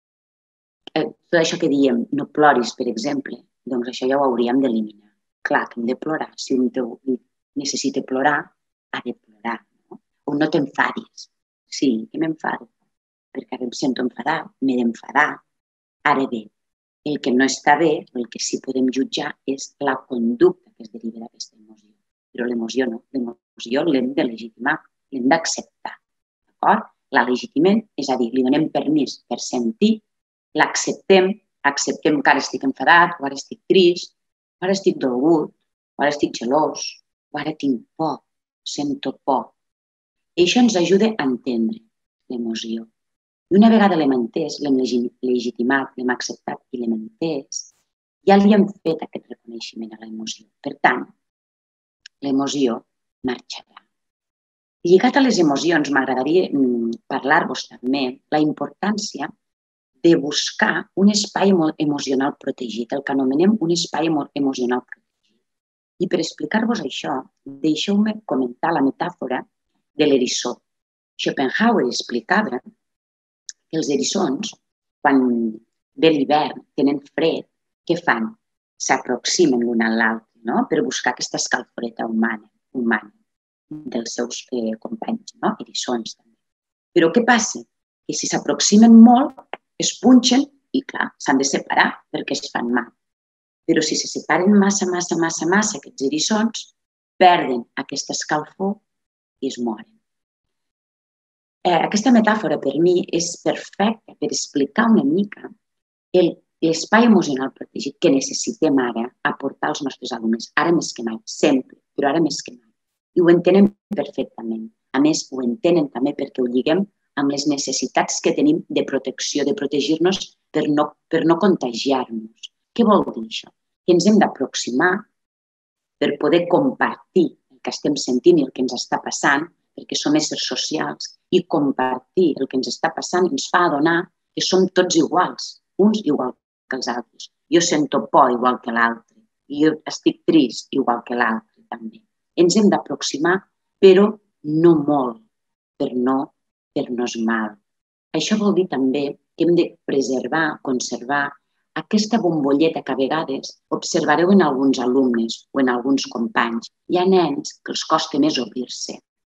tot això que diem, no ploris, per exemple, doncs això ja ho hauríem d'eliminar. Clar, que hem de plorar. Si un necessita plorar, ha de plorar. No? O no t'enfadis. Sí, que m'enfado. Perquè ara em sento enfadat, m'he d'enfadar. Ara bé, el que no està bé, el que sí podem jutjar és la conducta que es deriva d'aquesta emoció. Però l'emoció no. L'emoció l'hem de legitimar, l'hem d'acceptar. D'acord? La legitimem, és a dir, li donem permís per sentir, l'acceptem, acceptem que ara estic enfadat, o ara estic trist, o ara estic dolgut, o ara estic gelós, o ara tinc por, sento por. I això ens ajuda a entendre l'emoció. I una vegada l'hem entès, l'hem legitimat, l'hem acceptat i l'hem entès, ja li hem fet aquest reconeixement a l'emoció. Per tant, l'emoció marxarà. Lligat a les emocions, m'agradaria parlar-vos també la importància de buscar un espai emocional protegit, el que anomenem un espai emocional protegit. I per explicar-vos això, deixeu-me comentar la metàfora de l'eriçó. Schopenhauer explicava que els eriçons, quan ve l'hivern, tenen fred, què fan? S'aproximen l'un a l'altre, no? Per buscar aquesta escalforeta humana, humana dels seus eh, companys, no? Eriçons també. Però què passa? Que si s'aproximen molt, es punxen i, clar, s'han de separar perquè es fan mal. Però si se separen massa, massa, massa, massa, aquests eriçons perden aquesta escalfor i es moren. Eh, aquesta metàfora per mi és perfecta per explicar una mica l'espai emocional protegit que necessitem ara aportar als nostres alumnes, ara més que mai, sempre, però ara més que mai. I ho entenen perfectament. A més, ho entenen també perquè ho lliguem amb les necessitats que tenim de protecció, de protegir-nos per no, per no contagiar-nos. Què vol dir això? Que ens hem d'aproximar per poder compartir el que estem sentint i el que ens està passant, perquè som éssers socials, i compartir el que ens està passant ens fa adonar que som tots iguals, uns igual que els altres. Jo sento por igual que l'altre, jo estic trist igual que l'altre també. Ens hem d'aproximar, però no molt, per no fer-nos mal. Això vol dir també que hem de preservar, conservar aquesta bombolleta que a vegades observareu en alguns alumnes o en alguns companys. Hi ha nens que els costa més obrir-se.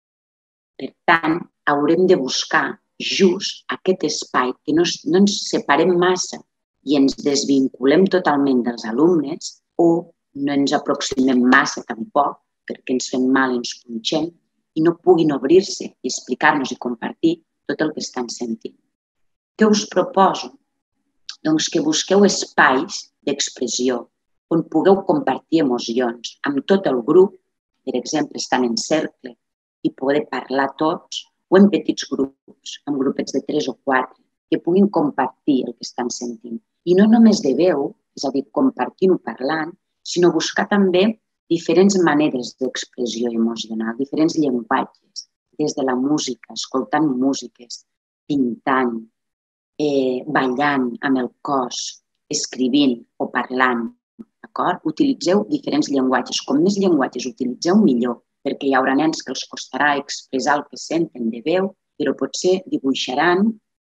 Per tant, haurem de buscar just aquest espai, que no, no ens separem massa i ens desvinculem totalment dels alumnes o no ens aproximem massa tampoc perquè ens fem mal i ens punxem i no puguin obrir-se i explicar-nos i compartir tot el que estan sentint. Què us proposo? Doncs que busqueu espais d'expressió on pugueu compartir emocions amb tot el grup, per exemple, estan en cercle i poder parlar tots, o en petits grups, en grupets de tres o quatre, que puguin compartir el que estan sentint. I no només de veu, és a dir, compartint-ho parlant, sinó buscar també diferents maneres d'expressió emocional, diferents llenguatges, des de la música, escoltant músiques, pintant, eh, ballant amb el cos, escrivint o parlant, d'acord? Utilitzeu diferents llenguatges. Com més llenguatges utilitzeu, millor, perquè hi haurà nens que els costarà expressar el que senten de veu, però potser dibuixaran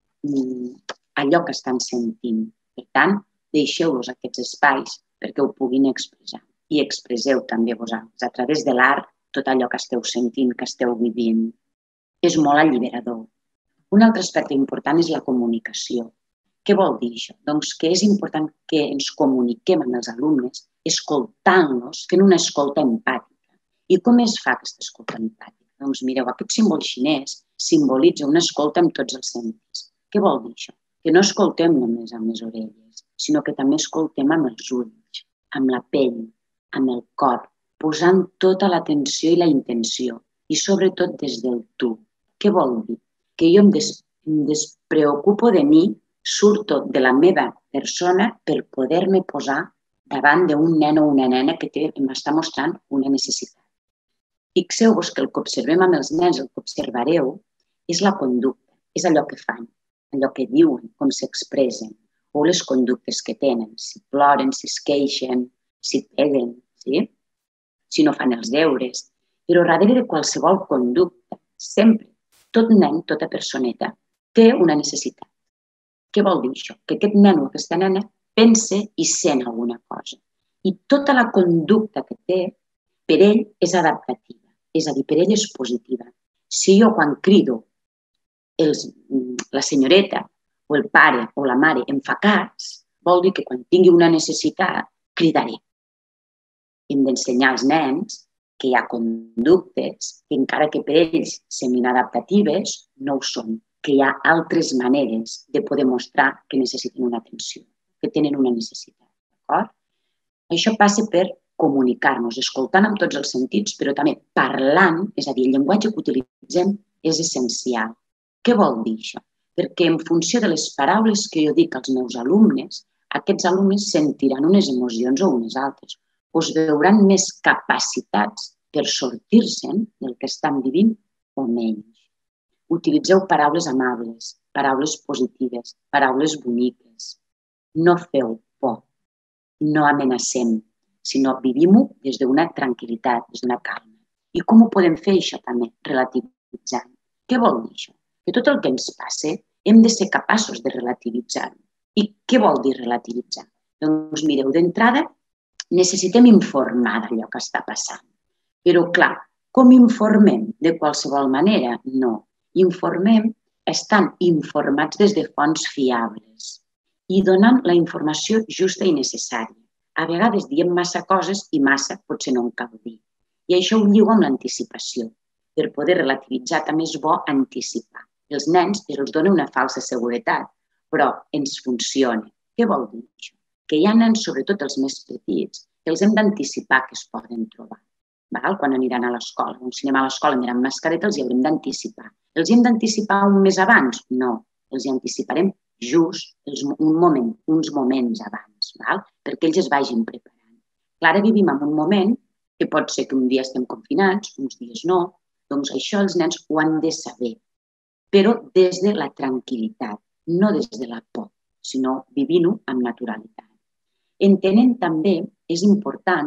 allò que estan sentint. Per tant, deixeu-los aquests espais perquè ho puguin expressar. I expresseu també vosaltres, a través de l'art, tot allò que esteu sentint, que esteu vivint. És molt alliberador. Un altre aspecte important és la comunicació. Què vol dir això? Doncs que és important que ens comuniquem amb els alumnes, escoltant-los, fent una escolta empàtica. I com es fa aquesta escolta empàtica? Doncs mireu, aquest símbol xinès simbolitza una escolta amb tots els sentits. Què vol dir això? Que no escoltem només amb les orelles, sinó que també escoltem amb els ulls, amb la pell, amb el cor, posant tota l'atenció i la intenció, i sobretot des del tu. Què vol dir? Que jo em, des, em despreocupo de mi, surto de la meva persona per poder-me posar davant d'un nen o una nena que m'està mostrant una necessitat. Fixeu-vos que el que observem amb els nens, el que observareu, és la conducta, és allò que fan, allò que diuen, com s'expressen, o les conductes que tenen, si ploren, si es queixen, si peguen, sí? Si no fan els deures. Però darrere de qualsevol conducta, sempre, tot nen, tota personeta, té una necessitat. Què vol dir això? Que aquest nen o aquesta nena pense i sent alguna cosa. I tota la conducta que té, per ell és adaptativa, és a dir, per ell és positiva. Si jo quan crido els, la senyoreta o el pare o la mare em fa cas, vol dir que quan tingui una necessitat cridaré. Hem d'ensenyar als nens que hi ha conductes que encara que per ells semblen adaptatives, no ho són, que hi ha altres maneres de poder mostrar que necessiten una atenció, que tenen una necessitat. D'acord? Això passa per comunicar-nos, escoltant amb tots els sentits, però també parlant, és a dir, el llenguatge que utilitzem és essencial. Què vol dir això? Perquè en funció de les paraules que jo dic als meus alumnes, aquests alumnes sentiran unes emocions o unes altres. Us veuran més capacitats per sortir-se'n del que estan vivint o menys. Utilitzeu paraules amables, paraules positives, paraules boniques. No feu por, no amenacem, sinó vivim-ho des d'una tranquil·litat, des d'una calma. I com ho podem fer això també? Relativitzant. Què vol dir això? Que tot el que ens passa hem de ser capaços de relativitzar-ho. I què vol dir relativitzar? Doncs mireu, d'entrada necessitem informar d'allò que està passant. Però clar, com informem? De qualsevol manera? No. Informem estan informats des de fonts fiables i donant la informació justa i necessària. A vegades diem massa coses i massa potser no en cal dir. I això ho lligo amb l'anticipació. Per poder relativitzar també és bo anticipar. Els nens els dona una falsa seguretat, però ens funciona. Què vol dir això? Que hi ha nens, sobretot els més petits, que els hem d'anticipar que es poden trobar. Quan aniran a l'escola. Si anem a l'escola aniran amb mascareta, els hi haurem d'anticipar. Els hi hem d'anticipar un mes abans? No, els hi anticiparem just un moment, uns moments abans, val? Perquè ells es vagin preparant. Clar, ara vivim en un moment que pot ser que un dia estem confinats, uns dies no, doncs això els nens ho han de saber, però des de la tranquil·litat, no des de la por, sinó vivint-ho amb naturalitat. Entenent també, és important,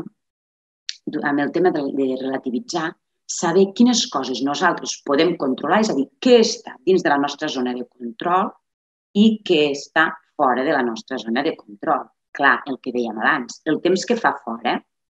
amb el tema de relativitzar, saber quines coses nosaltres podem controlar, és a dir, què està dins de la nostra zona de control i què està fora de la nostra zona de control. Clar, el que dèiem abans, el temps que fa fora,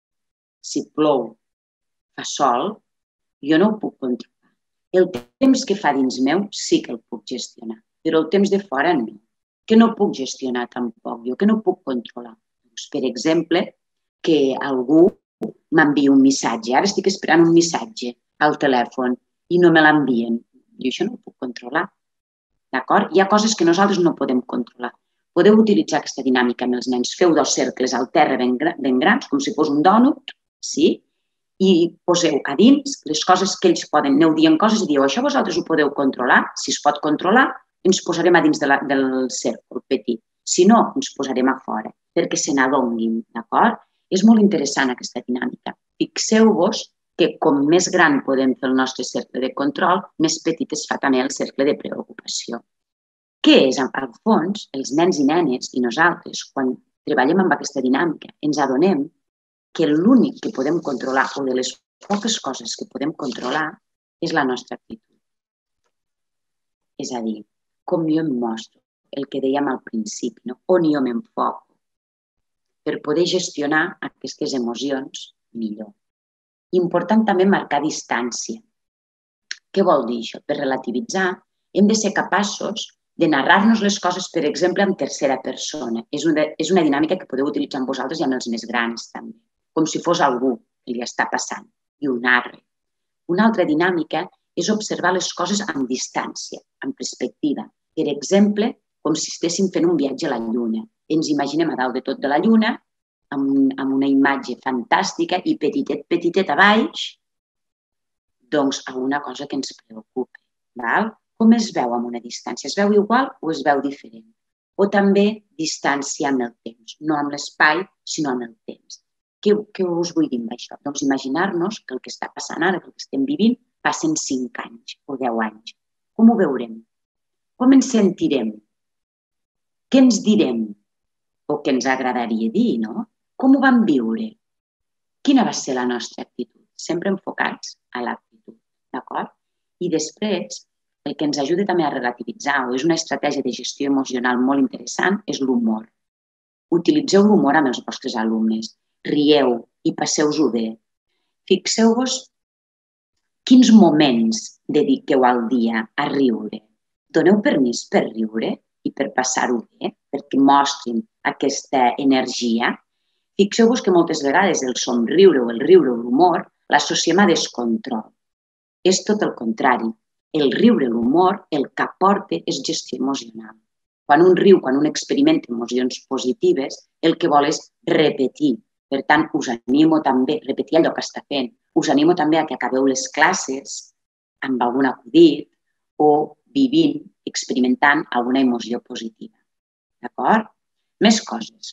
si plou, fa sol, jo no ho puc controlar. El temps que fa dins meu sí que el puc gestionar, però el temps de fora no. Que no puc gestionar tampoc, jo que no puc controlar. Doncs, per exemple, que algú m'envia un missatge. Ara estic esperant un missatge al telèfon i no me l'envien. Jo això no ho puc controlar. D'acord? Hi ha coses que nosaltres no podem controlar. Podeu utilitzar aquesta dinàmica amb els nens. Feu dos cercles al terra ben grans, com si fos un dònut, sí? I poseu a dins les coses que ells poden. Aneu dient coses i dieu, això vosaltres ho podeu controlar? Si es pot controlar, ens posarem a dins de la, del cercle petit. Si no, ens posarem a fora, perquè se n'adonguin, d'acord? És molt interessant aquesta dinàmica. Fixeu-vos que com més gran podem fer el nostre cercle de control, més petit es fa també el cercle de preocupació. Què és, al fons, els nens i nenes i nosaltres, quan treballem amb aquesta dinàmica, ens adonem que l'únic que podem controlar o de les poques coses que podem controlar és la nostra actitud. És a dir, com jo em mostro, el que dèiem al principi, no? On jo m'enfoco, per poder gestionar aquestes emocions millor. Important també marcar distància. Què vol dir això? Per relativitzar, hem de ser capaços de narrar-nos les coses, per exemple, en tercera persona. És una, és una dinàmica que podeu utilitzar amb vosaltres i amb els més grans, també. Com si fos algú que li està passant i ho narra. Una altra dinàmica és observar les coses amb distància, amb perspectiva. Per exemple, com si estéssim fent un viatge a la Lluna. Ens imaginem a dalt de tot de la Lluna, amb una imatge fantàstica i petitet, petitet a baix, doncs alguna cosa que ens preocupa. Val? Com es veu amb una distància? Es veu igual o es veu diferent? O també distància amb el temps, no amb l'espai, sinó amb el temps. Què, què us vull dir amb això? Doncs imaginar-nos que el que està passant ara, que el que estem vivint, passen cinc anys o deu anys. Com ho veurem? Com ens sentirem? Què ens direm? O què ens agradaria dir, no? Com ho vam viure? Quina va ser la nostra actitud? Sempre enfocats a l'actitud, d'acord? I després, el que ens ajuda també a relativitzar, o és una estratègia de gestió emocional molt interessant, és l'humor. Utilitzeu l'humor amb els vostres alumnes. Rieu i passeu-vos-ho bé. Fixeu-vos quins moments dediqueu al dia a riure. Doneu permís per riure i per passar-ho bé, perquè mostrin aquesta energia. Fixeu-vos que moltes vegades el somriure o el riure o l'humor l'associem a descontrol. És tot el contrari. El riure, l'humor, el que aporta és gestió emocional. Quan un riu, quan un experimenta emocions positives, el que vol és repetir. Per tant, us animo també a repetir allò que està fent. Us animo també a que acabeu les classes amb algun acudit o vivint, experimentant alguna emoció positiva. D'acord? Més coses.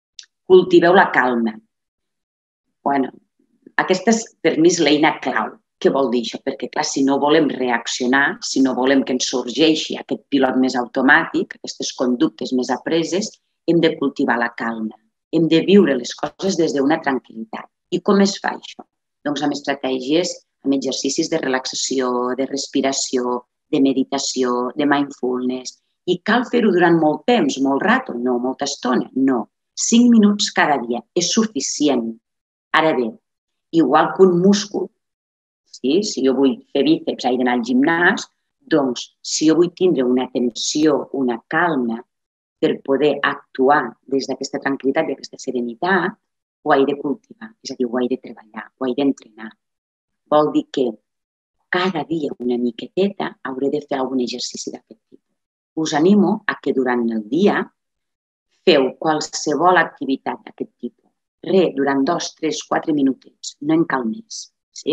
Cultiveu la calma. Bueno, aquesta és per mi és l'eina clau. Què vol dir això? Perquè, clar, si no volem reaccionar, si no volem que ens sorgeixi aquest pilot més automàtic, aquestes conductes més apreses, hem de cultivar la calma. Hem de viure les coses des d'una tranquil·litat. I com es fa això? Doncs amb estratègies, amb exercicis de relaxació, de respiració, de meditació, de mindfulness. I cal fer-ho durant molt temps, molt rato? No, molta estona? No. Cinc minuts cada dia és suficient. Ara bé, igual que un múscul, sí? Si jo vull fer bíceps, he d'anar al gimnàs, doncs si jo vull tindre una atenció, una calma per poder actuar des d'aquesta tranquil·litat i aquesta serenitat, ho he de cultivar, és a dir, ho he de treballar, ho he d'entrenar. Vol dir que cada dia una miqueteta hauré de fer algun exercici d'aquest tipus. Us animo a que durant el dia feu qualsevol activitat d'aquest tipus. Re, durant dos, tres, quatre minutets, no en cal més. Sí?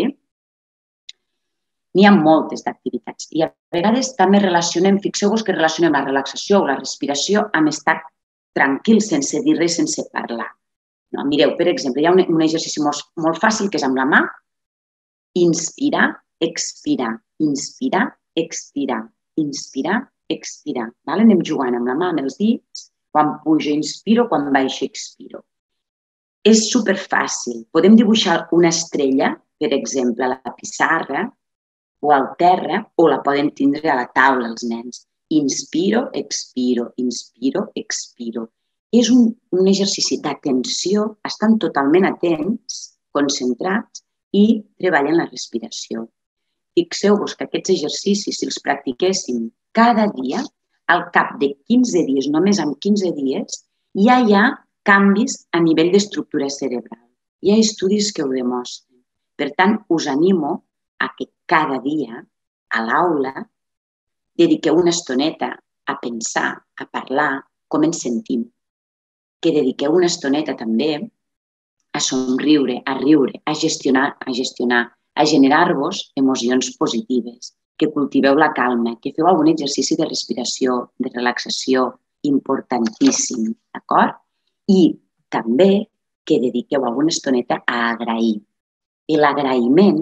N'hi ha moltes d'activitats i a vegades també relacionem, fixeu-vos que relacionem la relaxació o la respiració amb estar tranquil, sense dir res, sense parlar. No, mireu, per exemple, hi ha un, un exercici molt, molt fàcil que és amb la mà, inspirar, expirar, inspirar, expirar, inspirar, expirar. Val? Anem jugant amb la mà, amb els dits, quan puja inspiro, quan baixa expiro. És superfàcil. Podem dibuixar una estrella, per exemple, a la pissarra o al terra, o la poden tindre a la taula els nens. Inspiro, expiro, inspiro, expiro. És un, un exercici d'atenció, estan totalment atents, concentrats i treballen la respiració. Fixeu-vos que aquests exercicis, si els practiquéssim cada dia, al cap de quinze dies, només en quinze dies, ja hi ha canvis a nivell d'estructura cerebral. Hi ha estudis que ho demostren. Per tant, us animo a que cada dia, a l'aula, dediqueu una estoneta a pensar, a parlar com ens sentim. Que dediqueu una estoneta també a somriure, a riure, a gestionar, a gestionar, a generar-vos emocions positives, que cultiveu la calma, que feu algun exercici de respiració, de relaxació, importantíssim, d'acord? I també que dediqueu alguna estoneta a agrair. I l'agraïment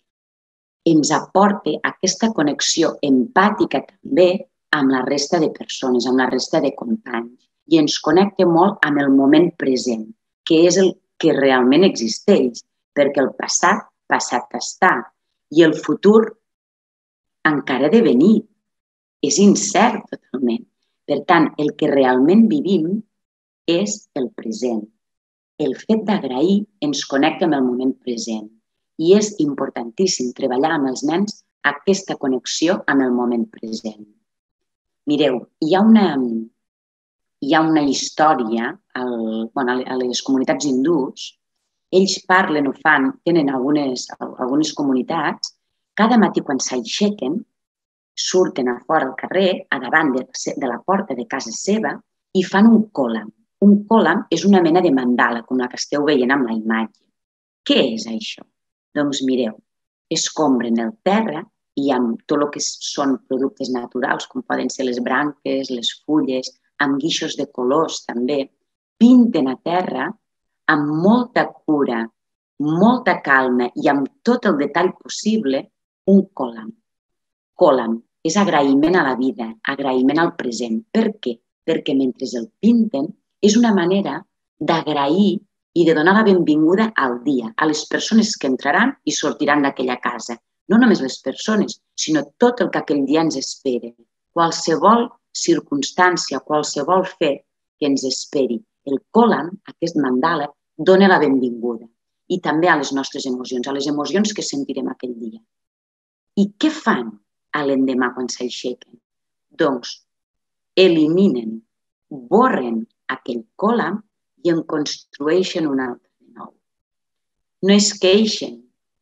ens aporta aquesta connexió empàtica també amb la resta de persones, amb la resta de companys. I ens connecta molt amb el moment present, que és el que realment existeix, perquè el passat, passat està, i el futur encara ha de venir. És incert totalment. Per tant, el que realment vivim és el present. El fet d'agrair ens connecta amb el moment present i és importantíssim treballar amb els nens aquesta connexió amb el moment present. Mireu, hi ha una, hi ha una història al, bueno, a les comunitats hindús. Ells parlen o fan, tenen algunes, algunes comunitats, cada matí quan s'aixequen, surten a fora al carrer, a davant de, de la porta de casa seva, i fan un kolam. Un kolam és una mena de mandala, com la que esteu veient amb la imatge. Què és això? Doncs mireu, escombren el terra i amb tot el que són productes naturals, com poden ser les branques, les fulles, amb guixos de colors també, pinten a terra amb molta cura, molta calma i amb tot el detall possible un kolam. Kolam és agraïment a la vida, agraïment al present. Per què? Perquè mentre el pinten és una manera d'agrair i de donar la benvinguda al dia, a les persones que entraran i sortiran d'aquella casa. No només les persones, sinó tot el que aquell dia ens espera. Qualsevol circumstància, qualsevol fet que ens esperi. El kolam, aquest mandala, dona la benvinguda. I també a les nostres emocions, a les emocions que sentirem aquell dia. I què fan a l'endemà quan s'aixequen? Doncs eliminen, borren aquell kolam i en construeixen un altre de nou. No es queixen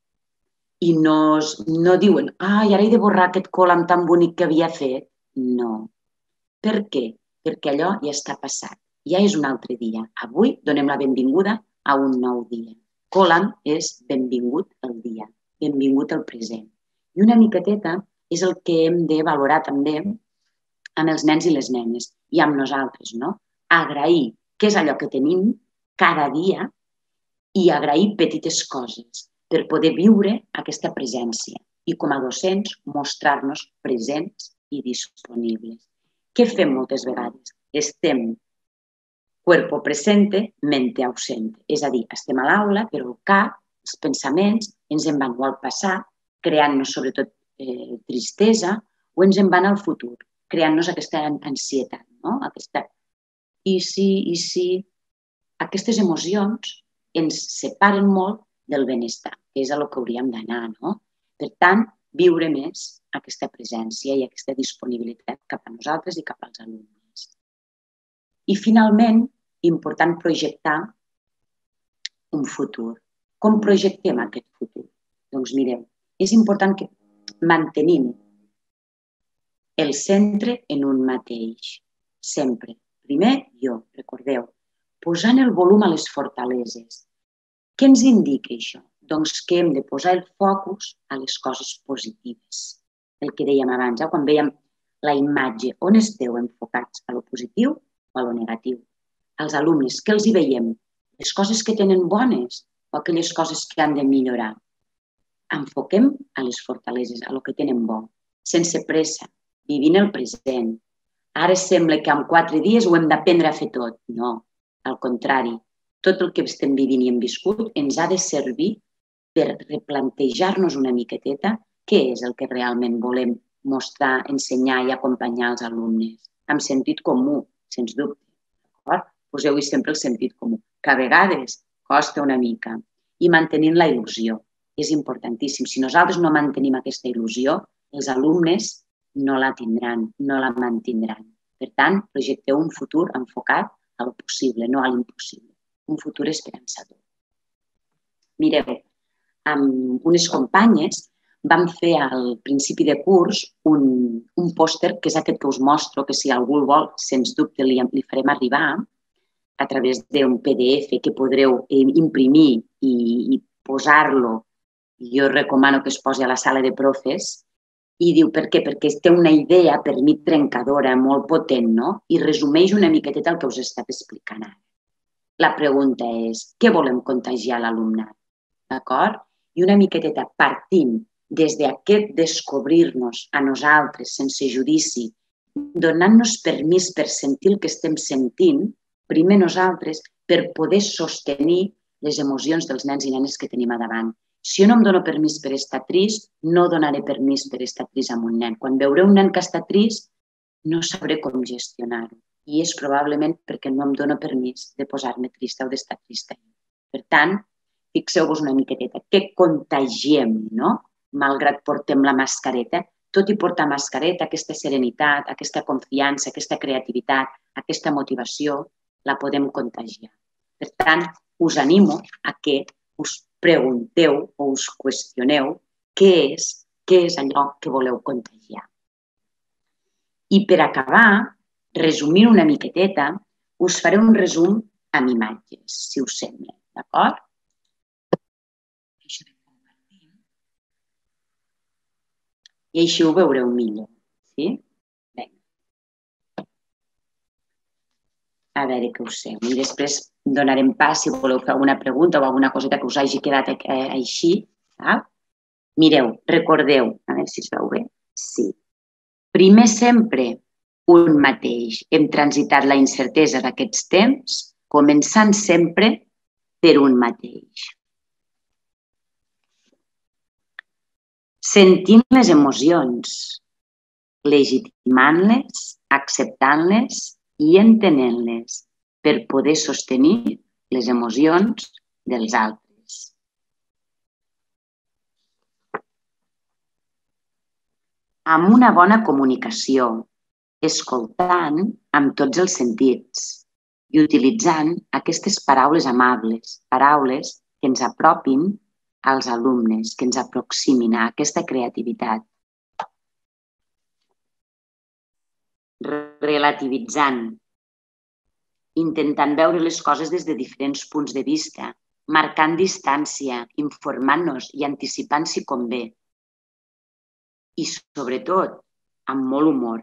i no, no diuen ai, ara he de borrar aquest kolam tan bonic que havia fet. No. Per què? Perquè allò ja està passat. Ja és un altre dia. Avui donem la benvinguda a un nou dia. Kolam és benvingut el dia, benvingut el present. I una miqueteta és el que hem de valorar també amb els nens i les nenes i amb nosaltres, no? Agrair què és allò que tenim cada dia i agrair petites coses. per poder viure aquesta presència i com a docents mostrar-nos presents i disponibles. Què fem moltes vegades? Estem cuerpo presente, mente ausente. És a dir, estem a l'aula, però el cap, els pensaments, ens en van o al passat, creant-nos sobretot eh, tristesa, o ens en van al futur, creant-nos aquesta ansietat, no? Aquesta i si, i si. Aquestes emocions ens separen molt del benestar, que és a lo que hauríem d'anar, no? Per tant, viure més aquesta presència i aquesta disponibilitat cap a nosaltres i cap als alumnes. I finalment, important projectar un futur. Com projectem aquest futur? Doncs mireu, és important que mantenim el centre en un mateix, sempre. Primer, jo, recordeu, posant el volum a les fortaleses. Què ens indica això? Doncs que hem de posar el focus a les coses positives. El que dèiem abans, eh? Quan veiem la imatge, on esteu enfocats? A lo positiu o a lo negatiu? Als alumnes, què els hi veiem? Les coses que tenen bones o aquelles coses que han de millorar? Enfoquem a les fortaleses, a lo que tenen bo, sense pressa, vivint el present. Ara sembla que en quatre dies ho hem d'aprendre a fer tot. No, al contrari, tot el que estem vivint i hem viscut ens ha de servir per replantejar-nos una miqueteta què és el que realment volem mostrar, ensenyar i acompanyar als alumnes. Amb sentit comú, sens dubte. Poseu-hi sempre el sentit comú, que a vegades costa una mica. I mantenint la il·lusió. És importantíssim. Si nosaltres no mantenim aquesta il·lusió, els alumnes no la tindran, no la mantindran. Per tant, projecteu un futur enfocat a lo possible, no a l'impossible. Un futur esperançador. Mireu, amb unes companyes vam fer al principi de curs un, un pòster, que és aquest que us mostro, que si algú el vol, sens dubte li, li farem arribar a través d'un P D F que podreu imprimir i, i posar-lo. Jo recomano que es posi a la sala de profes. I diu, per què? Perquè té una idea, per mi, trencadora, molt potent, no? I resumeix una miqueteta el que us he estat explicant ara. La pregunta és, què volem contagiar a l'alumnat? D'acord? I una miqueteta partint des d'aquest descobrir-nos a nosaltres, sense judici, donant-nos permís per sentir el que estem sentint, primer nosaltres, per poder sostenir les emocions dels nens i nenes que tenim a davant. Si jo no em dono permís per estar trist, no donaré permís per estar trist amb un nen. Quan veuré un nen que està trist, no sabré com gestionar-ho. I és probablement perquè no em dono permís de posar-me trista o d'estar trista. Per tant, fixeu-vos una miqueteta. Què contagiem, no? Malgrat portem la mascareta, tot i portar mascareta, aquesta serenitat, aquesta confiança, aquesta creativitat, aquesta motivació, la podem contagiar. Per tant, us animo a que us pregunteu o us qüestioneu què és, què és allò que voleu contagiar. I per acabar, resumint una miqueteta, us faré un resum amb imatges, si us sembla, d'acord? I així ho veureu millor, sí? A veure què us sembla. I després donarem pas si voleu fer alguna pregunta o alguna coseta que us hagi quedat així. Mireu, recordeu, a veure si es veu bé. Sí. Primer sempre un mateix. Hem transitat la incertesa d'aquests temps, començant sempre per un mateix. Sentint les emocions, legitimant-les, acceptant-les i entenent-les per poder sostenir les emocions dels altres. Amb una bona comunicació, escoltant amb tots els sentits i utilitzant aquestes paraules amables, paraules que ens apropin als alumnes, que ens aproximin a aquesta creativitat. Relativitzant, intentant veure les coses des de diferents punts de vista, marcant distància, informant-nos i anticipant si convé. I, sobretot, amb molt humor.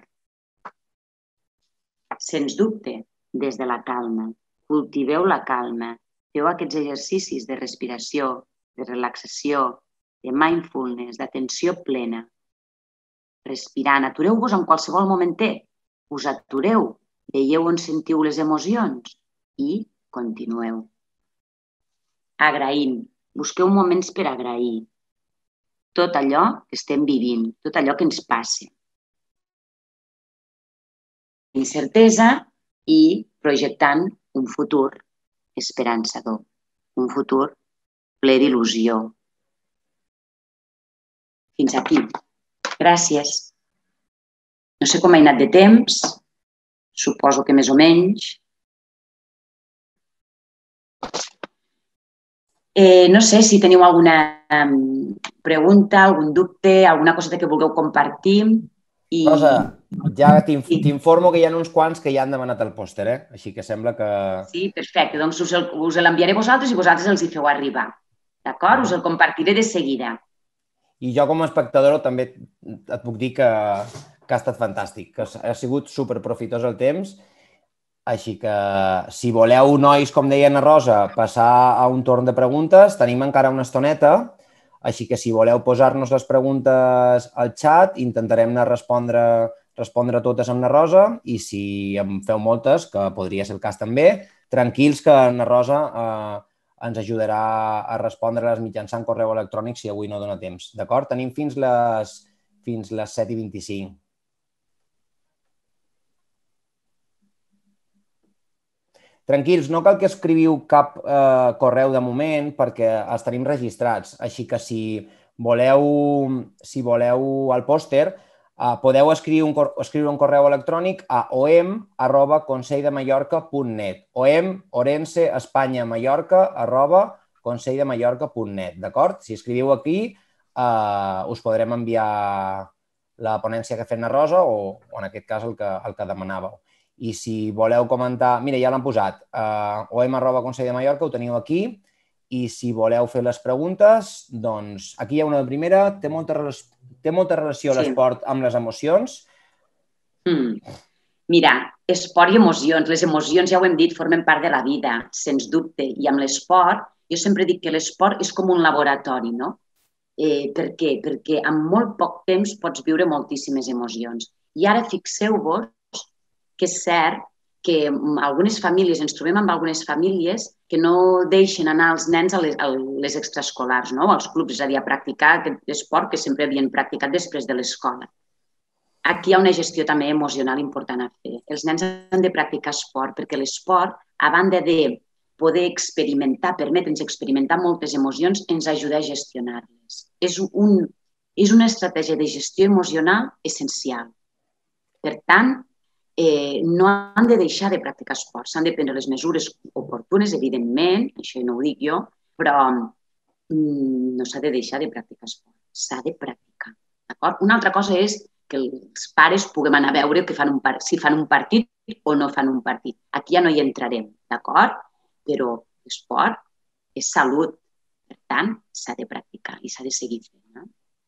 Sens dubte, des de la calma. Cultiveu la calma. Feu aquests exercicis de respiració de relaxació, de mindfulness, d'atenció plena. Respirant, atureu-vos en qualsevol momentet. Us atureu, veieu on sentiu les emocions i continueu. Agraint. Busqueu moments per agrair tot allò que estem vivint, tot allò que ens passa. Incertesa i projectant un futur esperançador, un futur ple d'il·lusió. Fins aquí. Gràcies. No sé com ha anat de temps, suposo que més o menys. Eh, no sé si teniu alguna pregunta, algun dubte, alguna cosa que vulgueu compartir. I... Rosa, ja t'informo que hi ha uns quants que ja han demanat el pòster, eh? Així que sembla que... Sí, perfecte. Doncs us, el, us l'enviaré vosaltres i vosaltres els hi feu arribar. D'acord? Us el compartiré de seguida. I jo com a espectador també et puc dir que, que ha estat fantàstic, que ha sigut superprofitós el temps. Així que, si voleu, nois, com deia na Rosa, passar a un torn de preguntes, tenim encara una estoneta, així que si voleu posar-nos les preguntes al xat, intentarem anar a respondre, respondre totes amb na Rosa, i si en feu moltes, que podria ser el cas també, tranquils que na Rosa eh, ens ajudarà a respondre-les mitjançant correu electrònic si avui no dona temps. D'acord? Tenim fins les, fins les set i vint-i-cinc. Tranquils, no cal que escriviu cap eh, correu de moment perquè els tenim registrats. Així que si voleu, si voleu el pòster, eh, podeu escriure un, escriure un correu electrònic a oem arroba consell de mallorca punt net. Oem, Orense, Espanya, Mallorca, arroba consell de mallorca punt net. D'acord? Si escriviu aquí, eh, us podrem enviar la ponència que ha fet na Rosa o, o en aquest cas el que, el que demanàveu. I si voleu comentar... Mira, ja l'han posat. Uh, oem arroba consell de Mallorca, ho teniu aquí. I si voleu fer les preguntes, doncs aquí hi ha una de primera. Té molta, té molta relació sí. l'esport amb les emocions? Mm. Mira, esport i emocions. Les emocions, ja ho hem dit, formen part de la vida, sens dubte. I amb l'esport, jo sempre dic que l'esport és com un laboratori, no? Eh, per què? Perquè en molt poc temps pots viure moltíssimes emocions. I ara fixeu-vos que és cert que algunes famílies, ens trobem amb algunes famílies que no deixen anar els nens a les, a les extraescolars, no? Als clubs, és a dir, a practicar aquest esport que sempre havien practicat després de l'escola. Aquí hi ha una gestió també emocional important a fer. Els nens han de practicar esport perquè l'esport, a banda de poder experimentar, permetre'ns experimentar moltes emocions, ens ajuda a gestionar-les. És, un, és una estratègia de gestió emocional essencial. Per tant, Eh, no han de deixar de practicar esport, s'han de prendre les mesures oportunes, evidentment, això no ho dic jo, però mm, no s'ha de deixar de practicar esport, s'ha de practicar. Una altra cosa és que els pares puguem anar a veure que fan un part, si fan un partit o no fan un partit. Aquí ja no hi entrarem, d'acord? Però l'esport és salut, per tant, s'ha de practicar i s'ha de seguir fent. No?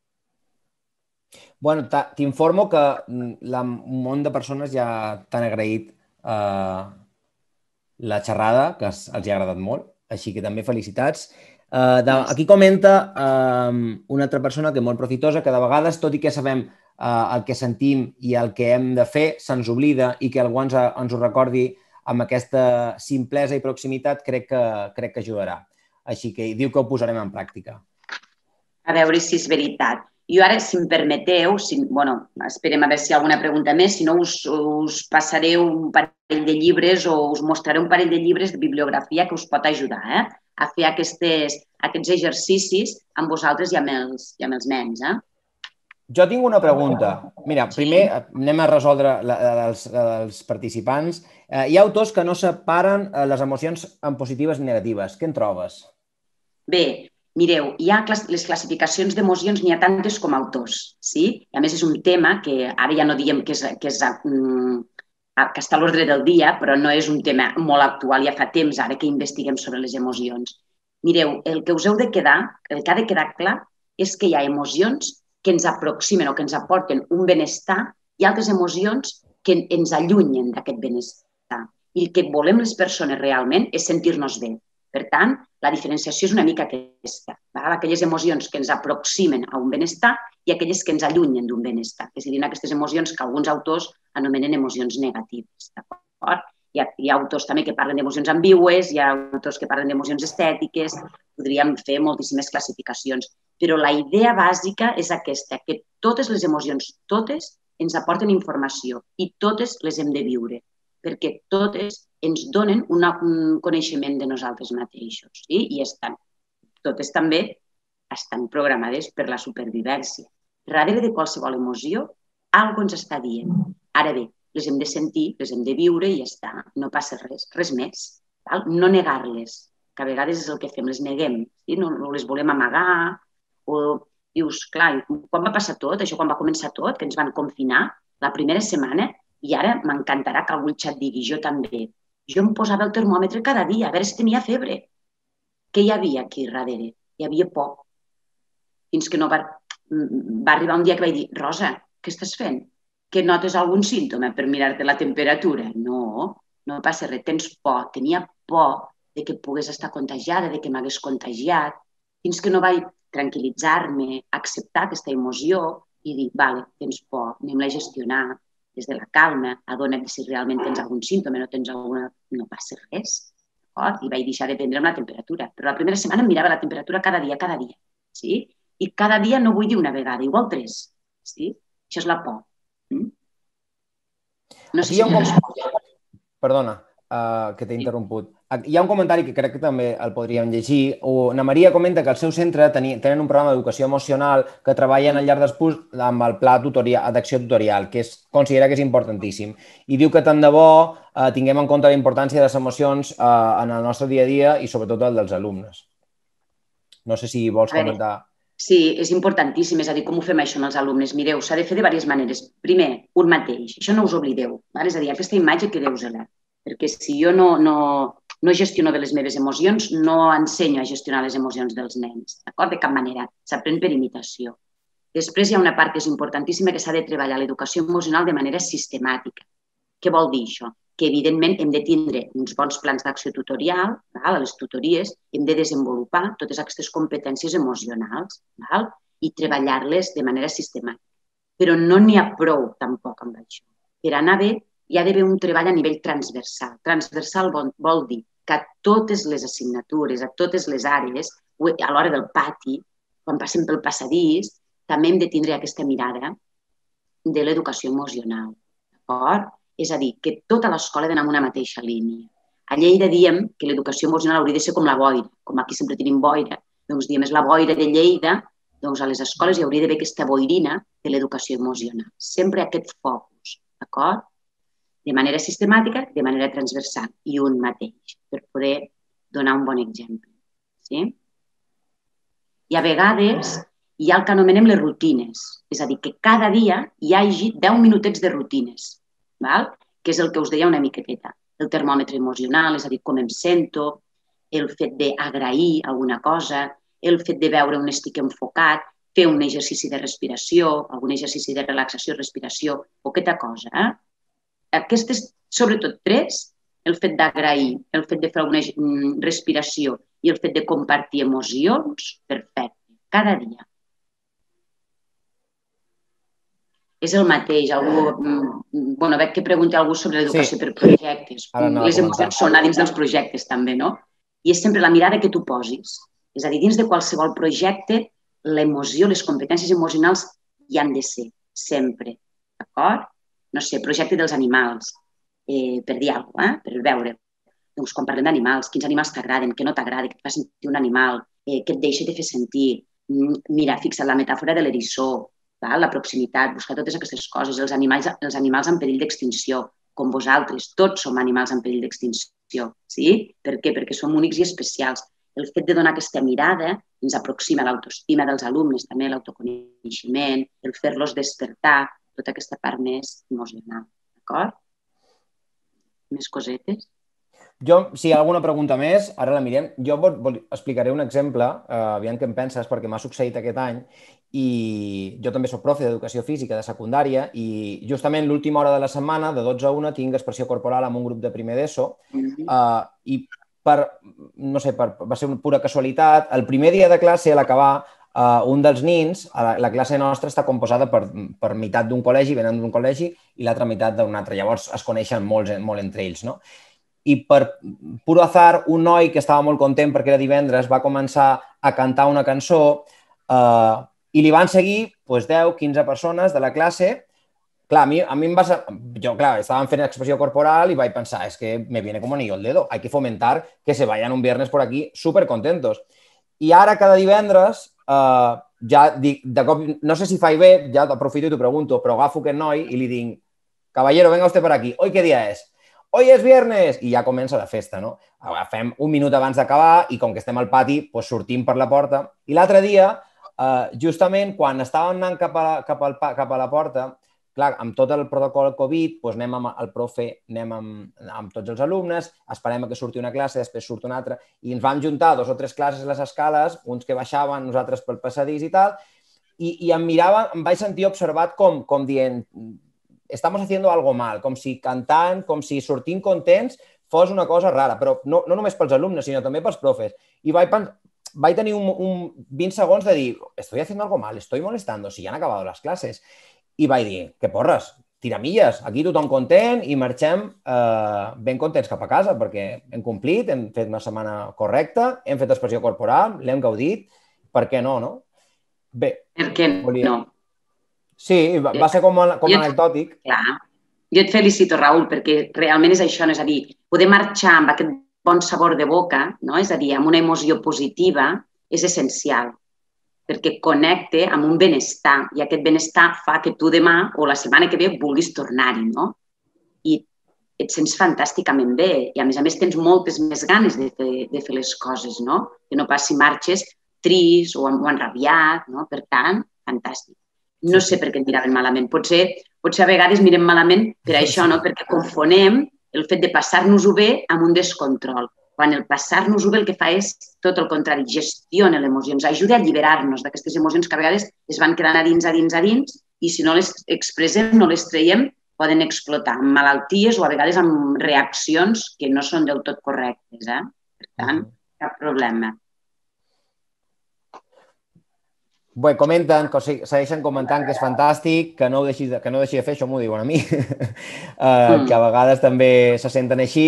Bueno, t'informo que la, un munt de persones ja t'han agraït eh, la xerrada, que els hi ha agradat molt, així que també felicitats. Eh, de, aquí comenta eh, una altra persona que és molt profitosa, que de vegades, tot i que sabem eh, el que sentim i el que hem de fer, se'ns oblida i que algú ens, ens ho recordi amb aquesta simplesa i proximitat, crec que, crec que ajudarà. Així que diu que ho posarem en pràctica. A veure si és veritat. Jo ara, si em permeteu, si, bueno, esperem a veure si hi ha alguna pregunta més, si no us, us passaré un parell de llibres o us mostraré un parell de llibres de bibliografia que us pot ajudar eh? a fer aquestes, aquests exercicis amb vosaltres i amb els, i amb els nens. Eh? Jo tinc una pregunta. Mira, primer anem a resoldre la, els, els participants. Eh, hi ha autors que no separen les emocions en positives i negatives. Què en trobes? Bé, mireu, hi ha les classificacions d'emocions, n'hi ha tantes com autors, sí? I a més és un tema que ara ja no diem que, és, que, és, que està a l'ordre del dia, però no és un tema molt actual, ja fa temps ara que investiguem sobre les emocions. Mireu, el que us heu de quedar, el que ha de quedar clar és que hi ha emocions que ens aproximen o que ens aporten un benestar i altres emocions que ens allunyen d'aquest benestar. I el que volem les persones realment és sentir-nos bé. Per tant, la diferenciació és una mica aquesta. Aquelles emocions que ens aproximen a un benestar i aquelles que ens allunyen d'un benestar. És a dir, aquestes emocions que alguns autors anomenen emocions negatives. Hi ha, hi ha autors també que parlen d'emocions ambigües, hi ha autors que parlen d'emocions estètiques, podríem fer moltíssimes classificacions. Però la idea bàsica és aquesta, que totes les emocions, totes, ens aporten informació i totes les hem de viure, perquè totes ens donen una, un coneixement de nosaltres mateixos. Sí? I estan, totes també estan programades per la supervivència. Darrere de qualsevol emoció, alguna cosa ens està dient. Ara bé, les hem de sentir, les hem de viure i ja està. No passa res, res més. Val? No negar-les, que a vegades és el que fem, les neguem. Sí? No, no les volem amagar. O dius, clar, quan va passar tot, això quan va començar tot, que ens van confinar la primera setmana, i ara m'encantarà que algú xat digui, jo també. Jo em posava el termòmetre cada dia, a veure si tenia febre. Què hi havia aquí darrere? Hi havia por. Fins que no va, va arribar un dia que vaig dir, Rosa, què estàs fent? Que notes algun símptoma per mirar-te la temperatura? No, no passa res, tens por. Tenia por de que pogués estar contagiada, de que m'hagués contagiat, fins que no vaig tranquil·litzar-me, acceptar aquesta emoció i dir, vale, tens por, anem-la a gestionar des de la calma, adona't si realment tens algun símptoma, no tens alguna... no passa res. I vaig deixar de prendre'm la temperatura. Però la primera setmana em mirava la temperatura cada dia, cada dia. Sí? I cada dia no vull dir una vegada, igual tres. Sí? Això és la por. Mm? No sé si un... Perdona, uh, que t'he interromput. Hi ha un comentari que crec que també el podríem llegir. Na Maria comenta que al seu centre tenen un programa d'educació emocional que treballen al llarg dels curs amb el pla d'acció tutorial, que es considera que és importantíssim. I diu que tant de bo eh, tinguem en compte la importància de les emocions eh, en el nostre dia a dia i sobretot el dels alumnes. No sé si vols comentar... Sí, és importantíssim. És a dir, com ho fem això amb els alumnes? Mireu, s'ha de fer de diverses maneres. Primer, un mateix. Això no us oblideu. Val? És a dir, aquesta imatge quedeu-se-la. Perquè si jo no... no... no gestiono bé les meves emocions, no ensenyo a gestionar les emocions dels nens, d'acord? De cap manera. S'aprèn per imitació. Després hi ha una part que és importantíssima que s'ha de treballar l'educació emocional de manera sistemàtica. Què vol dir això? Que evidentment hem de tindre uns bons plans d'acció tutorial, val? A les tutories, hem de desenvolupar totes aquestes competències emocionals, val? I treballar-les de manera sistemàtica. Però no n'hi ha prou tampoc amb això. Per anar bé hi ha d'haver un treball a nivell transversal. Transversal vol dir que a totes les assignatures, a totes les àrees, a l'hora del pati, quan passem pel passadís, també hem de tindre aquesta mirada de l'educació emocional. D'acord? És a dir, que tota l'escola ha d'anar en una mateixa línia. A Lleida diem que l'educació emocional hauria de ser com la boira. Com aquí sempre tenim boira, doncs diem és la boira de Lleida, doncs a les escoles hi hauria d'haver aquesta boirina de l'educació emocional. Sempre aquest focus, d'acord? De manera sistemàtica, de manera transversal i un mateix, per poder donar un bon exemple. Sí? I a vegades hi ha el que anomenem les rutines, és a dir, que cada dia hi hagi deu minutets de rutines, val? Que és el que us deia una miqueteta. El termòmetre emocional, és a dir, com em sento, el fet d'agrair alguna cosa, el fet de veure on estic enfocat, fer un exercici de respiració, algun exercici de relaxació, respiració, poqueta cosa, eh? Aquestes, sobretot tres, el fet d'agrair, el fet de fer una respiració i el fet de compartir emocions, perfecte, cada dia. És el mateix. Bueno, veig que pregunta algú sobre l'educació per projectes. Les emocions són a dins dels projectes també, no? I és sempre la mirada que tu posis. És a dir, dins de qualsevol projecte, l'emoció, les competències emocionals hi han de ser, sempre. D'acord? No sé, projecte dels animals, eh, per dir alguna cosa, eh? Per veure. Doncs quan parlem d'animals, quins animals t'agraden, què no t'agrada, què et fa sentir un animal, eh, què et deixa de fer sentir. Mira, fixa't la metàfora de l'eriçó, la proximitat, buscar totes aquestes coses, els animals, els animals en perill d'extinció, com vosaltres, tots som animals en perill d'extinció. Sí? Per què? Perquè som únics i especials. El fet de donar aquesta mirada ens aproxima a l'autoestima dels alumnes, també l'autoconeixement, el fer-los despertar, tota aquesta part més emocional, d'acord? Més cosetes? Jo, si hi ha alguna pregunta més, ara la mirem. Jo explicaré un exemple, aviam què em penses, perquè m'ha succeït aquest any, i jo també soc profe d'educació física de secundària, i justament l'última hora de la setmana, de dotze a una, tinc expressió corporal amb un grup de primer d'ESO, i per no sé, va ser una pura casualitat. El primer dia de classe, a l'acabar, un dels nins, la classe nostra està composada per meitat d'un col·legi, venen d'un col·legi, i l'altra meitat d'un altre. Llavors es coneixen molt entre ells, no? I per puro azar, un noi que estava molt content perquè era divendres va començar a cantar una cançó i li van seguir deu o quinze persones de la classe. Clar, a mi em va... Jo, clar, estàvem fent expressió corporal i vaig pensar, és que me viene como anillo al dedo, hay que fomentar que se vayan un viernes por aquí súper contentos. I ara, cada divendres, ja dic, de cop, no sé si faig bé, ja aprofito i t'ho pregunto, però agafo aquest noi i li dic, caballero, venga usted por aquí, ¿hoy qué día es? Hoy es viernes! I ja comença la festa, no? Agafem un minut abans d'acabar i com que estem al pati, sortim per la porta. I l'altre dia, justament quan estàvem anant cap a la porta, clar, amb tot el protocol Covid, anem amb el profe, anem amb tots els alumnes, esperem que surti una classe, després surt una altra, i ens vam juntar dos o tres classes a les escales, uns que baixaven, nosaltres pel passadís i tal, i em mirava, em vaig sentir observat com dient estamos haciendo algo mal, com si cantant, com si sortint contents fos una cosa rara, però no només pels alumnes, sinó també pels profes. I vaig tenir vint segons de dir, estoy haciendo algo mal, estoy molestando, si ja han acabat les classes. I vaig dir, que porres, tiramilles, aquí tothom content i marxem ben contents cap a casa, perquè hem complit, hem fet una setmana correcta, hem fet expressió corporal, l'hem gaudit, per què no, no? Bé. Per què no? Sí, va ser com anecdòtic. Clar. Jo et felicito, Raül, perquè realment és això, és a dir, poder marxar amb aquest bon sabor de boca, és a dir, amb una emoció positiva, és essencial, perquè connecte amb un benestar i aquest benestar fa que tu demà o la setmana que ve vulguis tornar-hi, no? I et sents fantàsticament bé i, a més a més, tens moltes més ganes de fer les coses, no? Que no pas si marxes trist o enrabiat, no? Per tant, fantàstic. No sé per què et miraven malament. Potser a vegades mirem malament per això, no? Perquè confonem el fet de passar-nos-ho bé amb un descontrol. Quan el passar-nos-ho bé el que fa és tot el contrari, gestiona les emocions, ajuda a alliberar-nos d'aquestes emocions que a vegades es van quedant a dins, a dins, a dins, i si no les expressem, no les traiem, poden explotar amb malalties o a vegades amb reaccions que no són del tot correctes. Per tant, cap problema. Bé, comenten, segueixen comentant que és fantàstic, que no ho deixi de fer, això m'ho diuen a mi, que a vegades també se senten així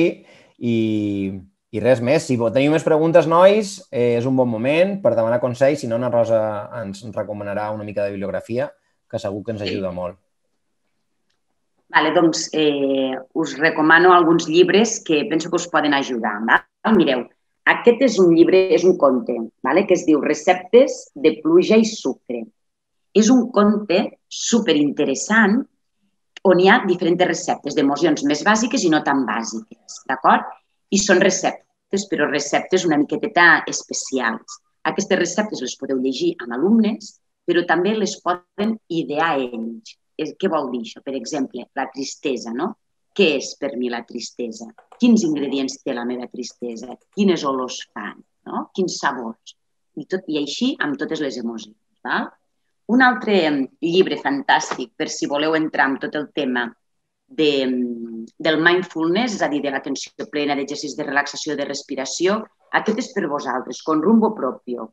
i res més. Si teniu més preguntes, nois, és un bon moment per demanar consells, si no, na Rosa ens recomanarà una mica de bibliografia, que segur que ens ajuda molt. Vale, doncs us recomano alguns llibres que penso que us poden ajudar. Mireu, aquest és un llibre, és un conte, que es diu Receptes de pluja i sucre. És un conte superinteressant on hi ha diferents receptes d'emocions més bàsiques i no tan bàsiques, d'acord? I són receptes, però receptes una miqueteta especials. Aquestes receptes les podeu llegir amb alumnes, però també les poden idear ells. Què vol dir això? Per exemple, la tristesa, no? Què és per mi la tristesa? Quins ingredients té la meva tristesa? Quines olors fan? Quins sabors? I així amb totes les emocions. Un altre llibre fantàstic per si voleu entrar en tot el tema del mindfulness, és a dir, de l'atenció plena, d'exercicis de relaxació, de respiració, aquest és per vosaltres, Con rumbo propio.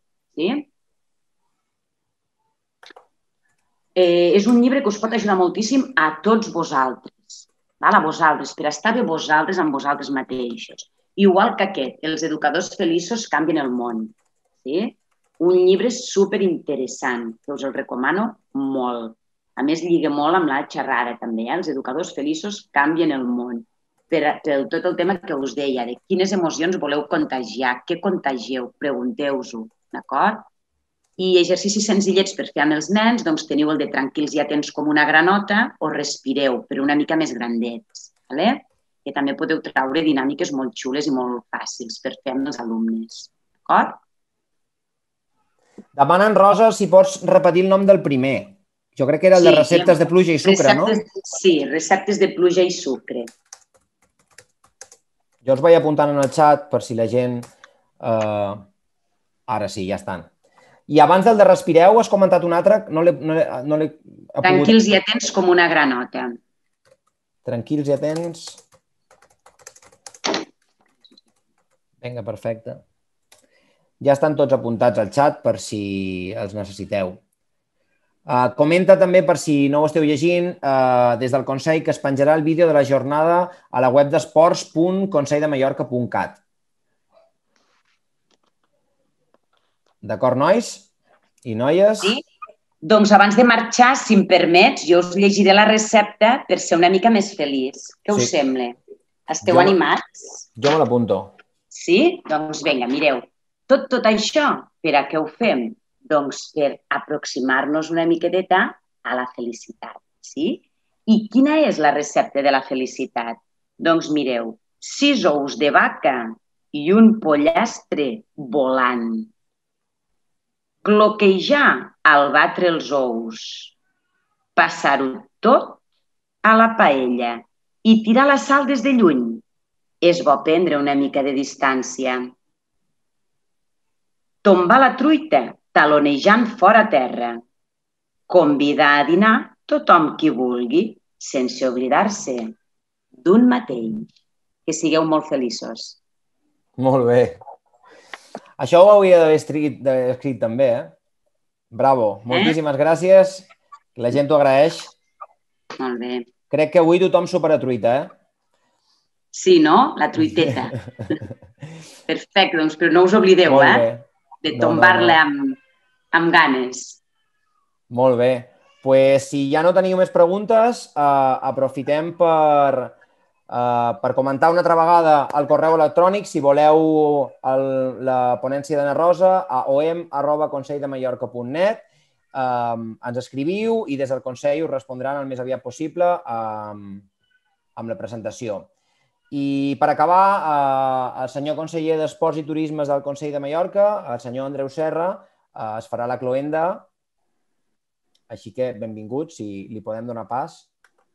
És un llibre que us pot ajudar moltíssim a tots vosaltres. A vosaltres, per estar bé vosaltres amb vosaltres mateixos. Igual que aquest, Els educadors feliços canvien el món. Un llibre superinteressant, que us el recomano molt. A més, lliga molt amb la xerrada també, Els educadors feliços canvien el món. Per tot el tema que us deia, de quines emocions voleu contagiar, què contagieu, pregunteu-vos-ho, d'acord? I exercicis senzillets per fer amb els nens, doncs teniu el de tranquils i atents com una granota o respireu, però una mica més grandets, que també podeu traure dinàmiques molt xules i molt fàcils per fer amb els alumnes, d'acord? Demanen, Rosa, si pots repetir el nom del primer. Jo crec que era el de receptes de pluja i sucre, no? Sí, receptes de pluja i sucre. Jo els vaig apuntant en el xat per si la gent... Ara sí, ja estan. I abans del de respireu has comentat un altre? Tranquils i atents com una granota. Tranquils i atents. Vinga, perfecte. Ja estan tots apuntats al xat per si els necessiteu. Uh, comenta també, per si no ho esteu llegint, uh, des del Consell que es penjarà el vídeo de la jornada a la web d'esports punt consell de mallorca punt cat. D'acord, nois i noies? Sí. Doncs abans de marxar, si em permets, jo us llegiré la recepta per ser una mica més feliç. Què us Sí. sembla? Esteu Jo- animats? Jo me l'apunto. Sí? Doncs vinga, mireu. Tot, tot això, per a què ho fem? Doncs per aproximar-nos una miqueteta a la felicitat, sí? I quina és la recepta de la felicitat? Doncs mireu, sis ous de vaca i un pollastre volant. Cloquejar al batre els ous. Passar-ho tot a la paella i tirar la sal des de lluny. És bo prendre una mica de distància. Tombar la truita, talonejant fora terra. Convidar a dinar tothom qui vulgui, sense oblidar-se d'un mateix. Que sigueu molt feliços. Molt bé. Això ho hauria d'haver escrit, d'haver escrit també, eh? Bravo. Moltíssimes gràcies. La gent t'ho agraeix. Molt bé. Crec que avui tothom supera truita, eh? Sí, no? La truiteta. Perfecte, doncs, però no us oblideu, Molt eh? bé. De No, no, tombar-la no. amb, amb ganes. Molt bé. Pues, si ja no teniu més preguntes, eh, aprofitem per, eh, per comentar una altra vegada el correu electrònic, si voleu el, la ponència d'Anna Rosa, a o m arroba consell de mallorca punt net. Eh, ens escriviu i des del Consell us respondran el més aviat possible eh, amb la presentació. I per acabar, eh, el senyor conseller d'Esports i Turismes del Consell de Mallorca, el senyor Andreu Serra, eh, es farà la cloenda. Així que benvinguts, si li podem donar pas.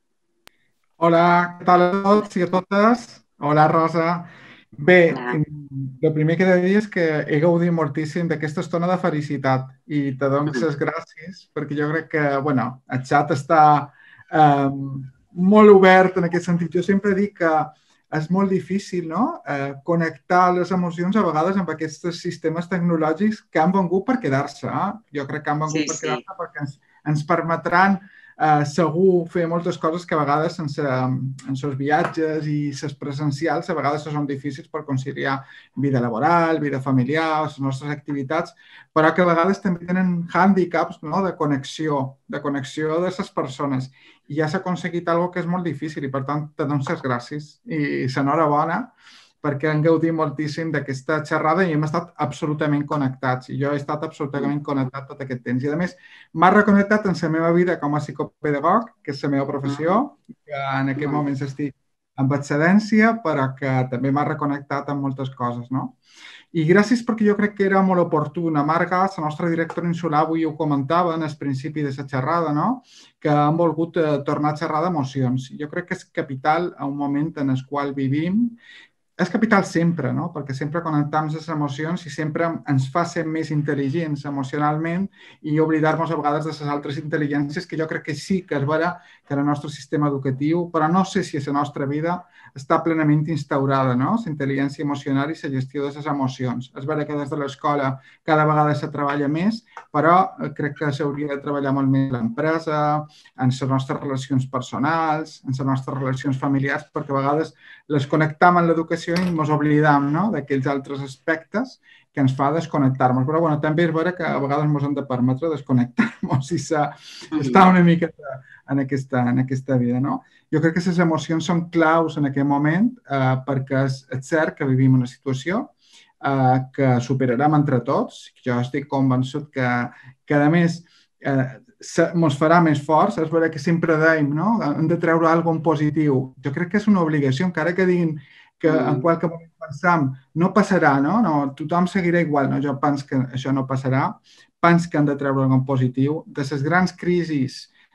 Hola, què tal a tots i a totes? Hola, Rosa. Bé, Hola. el primer que he de dir és que he gaudit moltíssim d'aquesta estona de felicitat i te dono les gràcies perquè jo crec que, bueno, el xat està eh, molt obert en aquest sentit. Jo sempre dic que és molt difícil, no?, eh, connectar les emocions a vegades amb aquests sistemes tecnològics que han vengut per quedar-se. Eh? Jo crec que han vengut Sí, per sí. quedar-se perquè ens, ens permetran eh, segur fer moltes coses que a vegades sense, en els viatges i les presencials a vegades són difícils per conciliar vida laboral, vida familiar, les nostres activitats, però que a vegades també tenen hàndicaps, no?, de connexió, de connexió de les persones. I ja s'ha aconseguit alguna cosa que és molt difícil i, per tant, te dono les gràcies i l'enhorabona perquè han gaudit moltíssim d'aquesta xerrada i hem estat absolutament connectats. I jo he estat absolutament connectat tot aquest temps. I, a més, m'ha reconnectat en la meva vida com a psicopedagog, que és la meva professió, que en aquest moment estic en excedència, però que també m'ha reconnectat amb moltes coses, no? I gràcies perquè jo crec que era molt oportuna. Marga, la nostra directora insular, avui ho comentava en el principi de la xerrada, no?, que han volgut eh, tornar a xerrar d'emocions. Jo crec que és capital a un moment en el qual vivim. És capital sempre, no?, perquè sempre connectem les emocions i sempre ens fa ser més intel·ligents emocionalment i oblidar-nos a vegades de les altres intel·ligències que jo crec que sí que és vera que el nostre sistema educatiu, però no sé si a la nostra vida està plenament instaurada, no?, la intel·ligència emocional i la gestió de les emocions. És vera que des de l'escola cada vegada se treballa més, però crec que s'hauria de treballar molt més a l'empresa, en les nostres relacions personals, en les nostres relacions familiars, perquè a vegades les connectam amb l'educació i ens oblidam, no?, d'aquells altres aspectes que ens fa desconnectar-nos. Però bueno, també és vera que a vegades ens hem de permetre desconnectar-nos i estar una mica en aquesta, en aquesta vida, no? Jo crec que les emocions són claus en aquest moment eh, perquè és, és cert que vivim una situació eh, que superarem entre tots. Jo estic convençut que, que a més, eh, ens farà més forts. És vera que sempre dèiem, no?, hem de treure alguna cosa positiu. Jo crec que és una obligació, encara que diguin que en qualque moment pensam no passarà, no? No, tothom seguirà igual. No? Jo penso que això no passarà. Penso que hem de treure alguna cosa positiu. De les grans crisis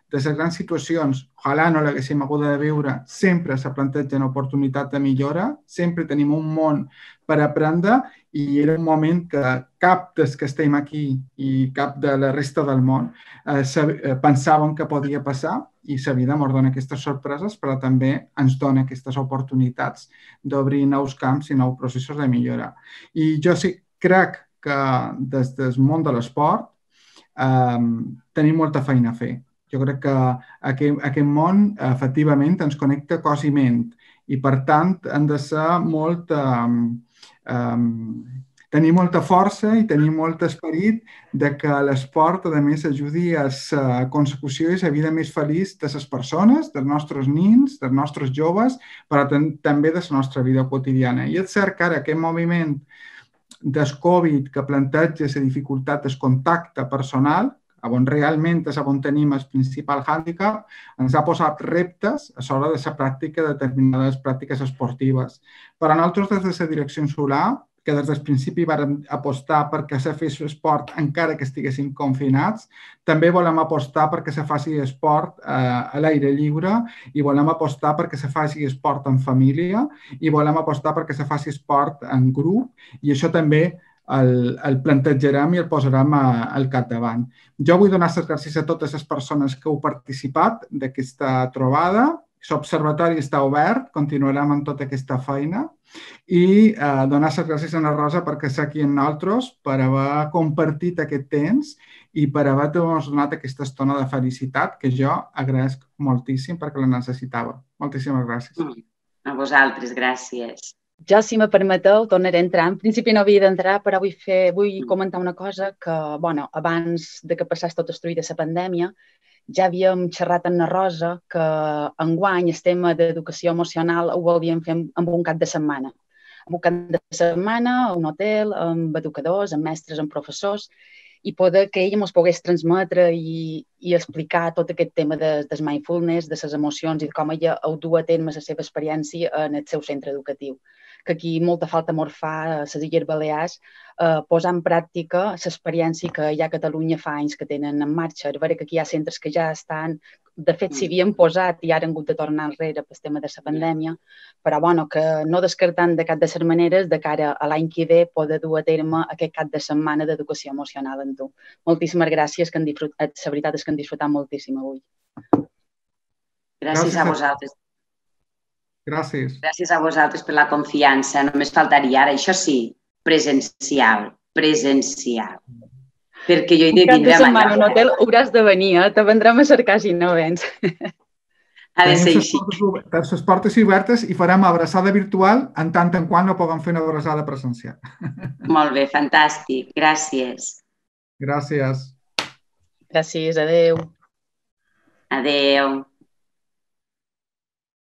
de les grans situacions, ojalà no l'haguéssim hagut de viure, sempre se plantegen oportunitats de millora, sempre tenim un món per aprendre i era un moment que cap dels que estem aquí i cap de la resta del món eh, pensàvem que podia passar i la vida ens dona aquestes sorpreses, però també ens dona aquestes oportunitats d'obrir nous camps i nous processos de millora. I jo sí crec que des del món de l'esport eh, tenim molta feina a fer. Jo crec que aquest, aquest món efectivament ens connecta cos i ment i per tant hem de ser molt... Eh, Um, tenir molta força i tenir molt esperit de que l'esport, a més, ajudi a la consecució i la vida més feliç de les persones, dels nostres nins, dels nostres joves, però també de la nostra vida quotidiana. I és cert que ara aquest moviment del Covid que planteja la dificultat del contacte personal, on realment és on tenim el principal hàndicap, ens ha posat reptes a l'hora de la pràctica de determinades pràctiques esportives. Per a nosaltres, des de la Direcció Insular, que des del principi vam apostar perquè se fes esport encara que estiguessin confinats, també volem apostar perquè se faci esport a l'aire lliure i volem apostar perquè se faci esport en família i volem apostar perquè se faci esport en grup i això també El, el plantejarem i el posarem a, al capdavant. Jo vull donar les gràcies a totes les persones que heu participat d'aquesta trobada. L'observatori està obert, continuarem amb tota aquesta feina i eh, donar les gràcies a la Rosa perquè és aquí amb nosaltres, per haver compartit aquest temps i per haver-nos donat aquesta estona de felicitat que jo agraeixo moltíssim perquè la necessitava. Moltíssimes gràcies. A vosaltres, gràcies. Jo, si me permeteu, tornaré a entrar. En principi no havia d'entrar, però vull, fer, vull comentar una cosa que, bueno, abans de que passés tot destruïda la pandèmia, ja havíem xerrat amb la Rosa que enguany el tema d'educació emocional ho volíem fer amb un cap de setmana. Amb un cap de setmana, a un hotel, amb educadors, amb mestres, amb professors, i poder que ell ens pogués transmetre i, i explicar tot aquest tema de, del mindfulness, de les emocions i de com ella ho du a terme la seva experiència en el seu centre educatiu. Que aquí molta falta mos fa a les Illes Balears eh, posar en pràctica l'experiència que hi ha a Catalunya fa anys que tenen en marxa. És vera que aquí hi ha centres que ja estan, de fet s'hi havien posat i ara han hagut de tornar enrere pel tema de la pandèmia, però bueno, que no descartant de cap de les maneres de cara a l'any que ve poder dur a terme aquest cap de setmana d'educació emocional en tu. Moltíssimes gràcies, que han disfrutat, la veritat és que han disfrutat moltíssim avui. Gràcies a vosaltres. Gràcies. Gràcies a vosaltres per la confiança. Només faltaria ara, això sí, presencial, presencial. Perquè jo hi de vindre a setmana a un hotel hauràs de venir, eh? Te vendrem a cercar si no vens. Ha de ser així. Les portes obertes i farem abraçada virtual en tant en quant no puguem fer una abraçada presencial. Molt bé, fantàstic. Gràcies. Gràcies. Gràcies, adeu. Adeu.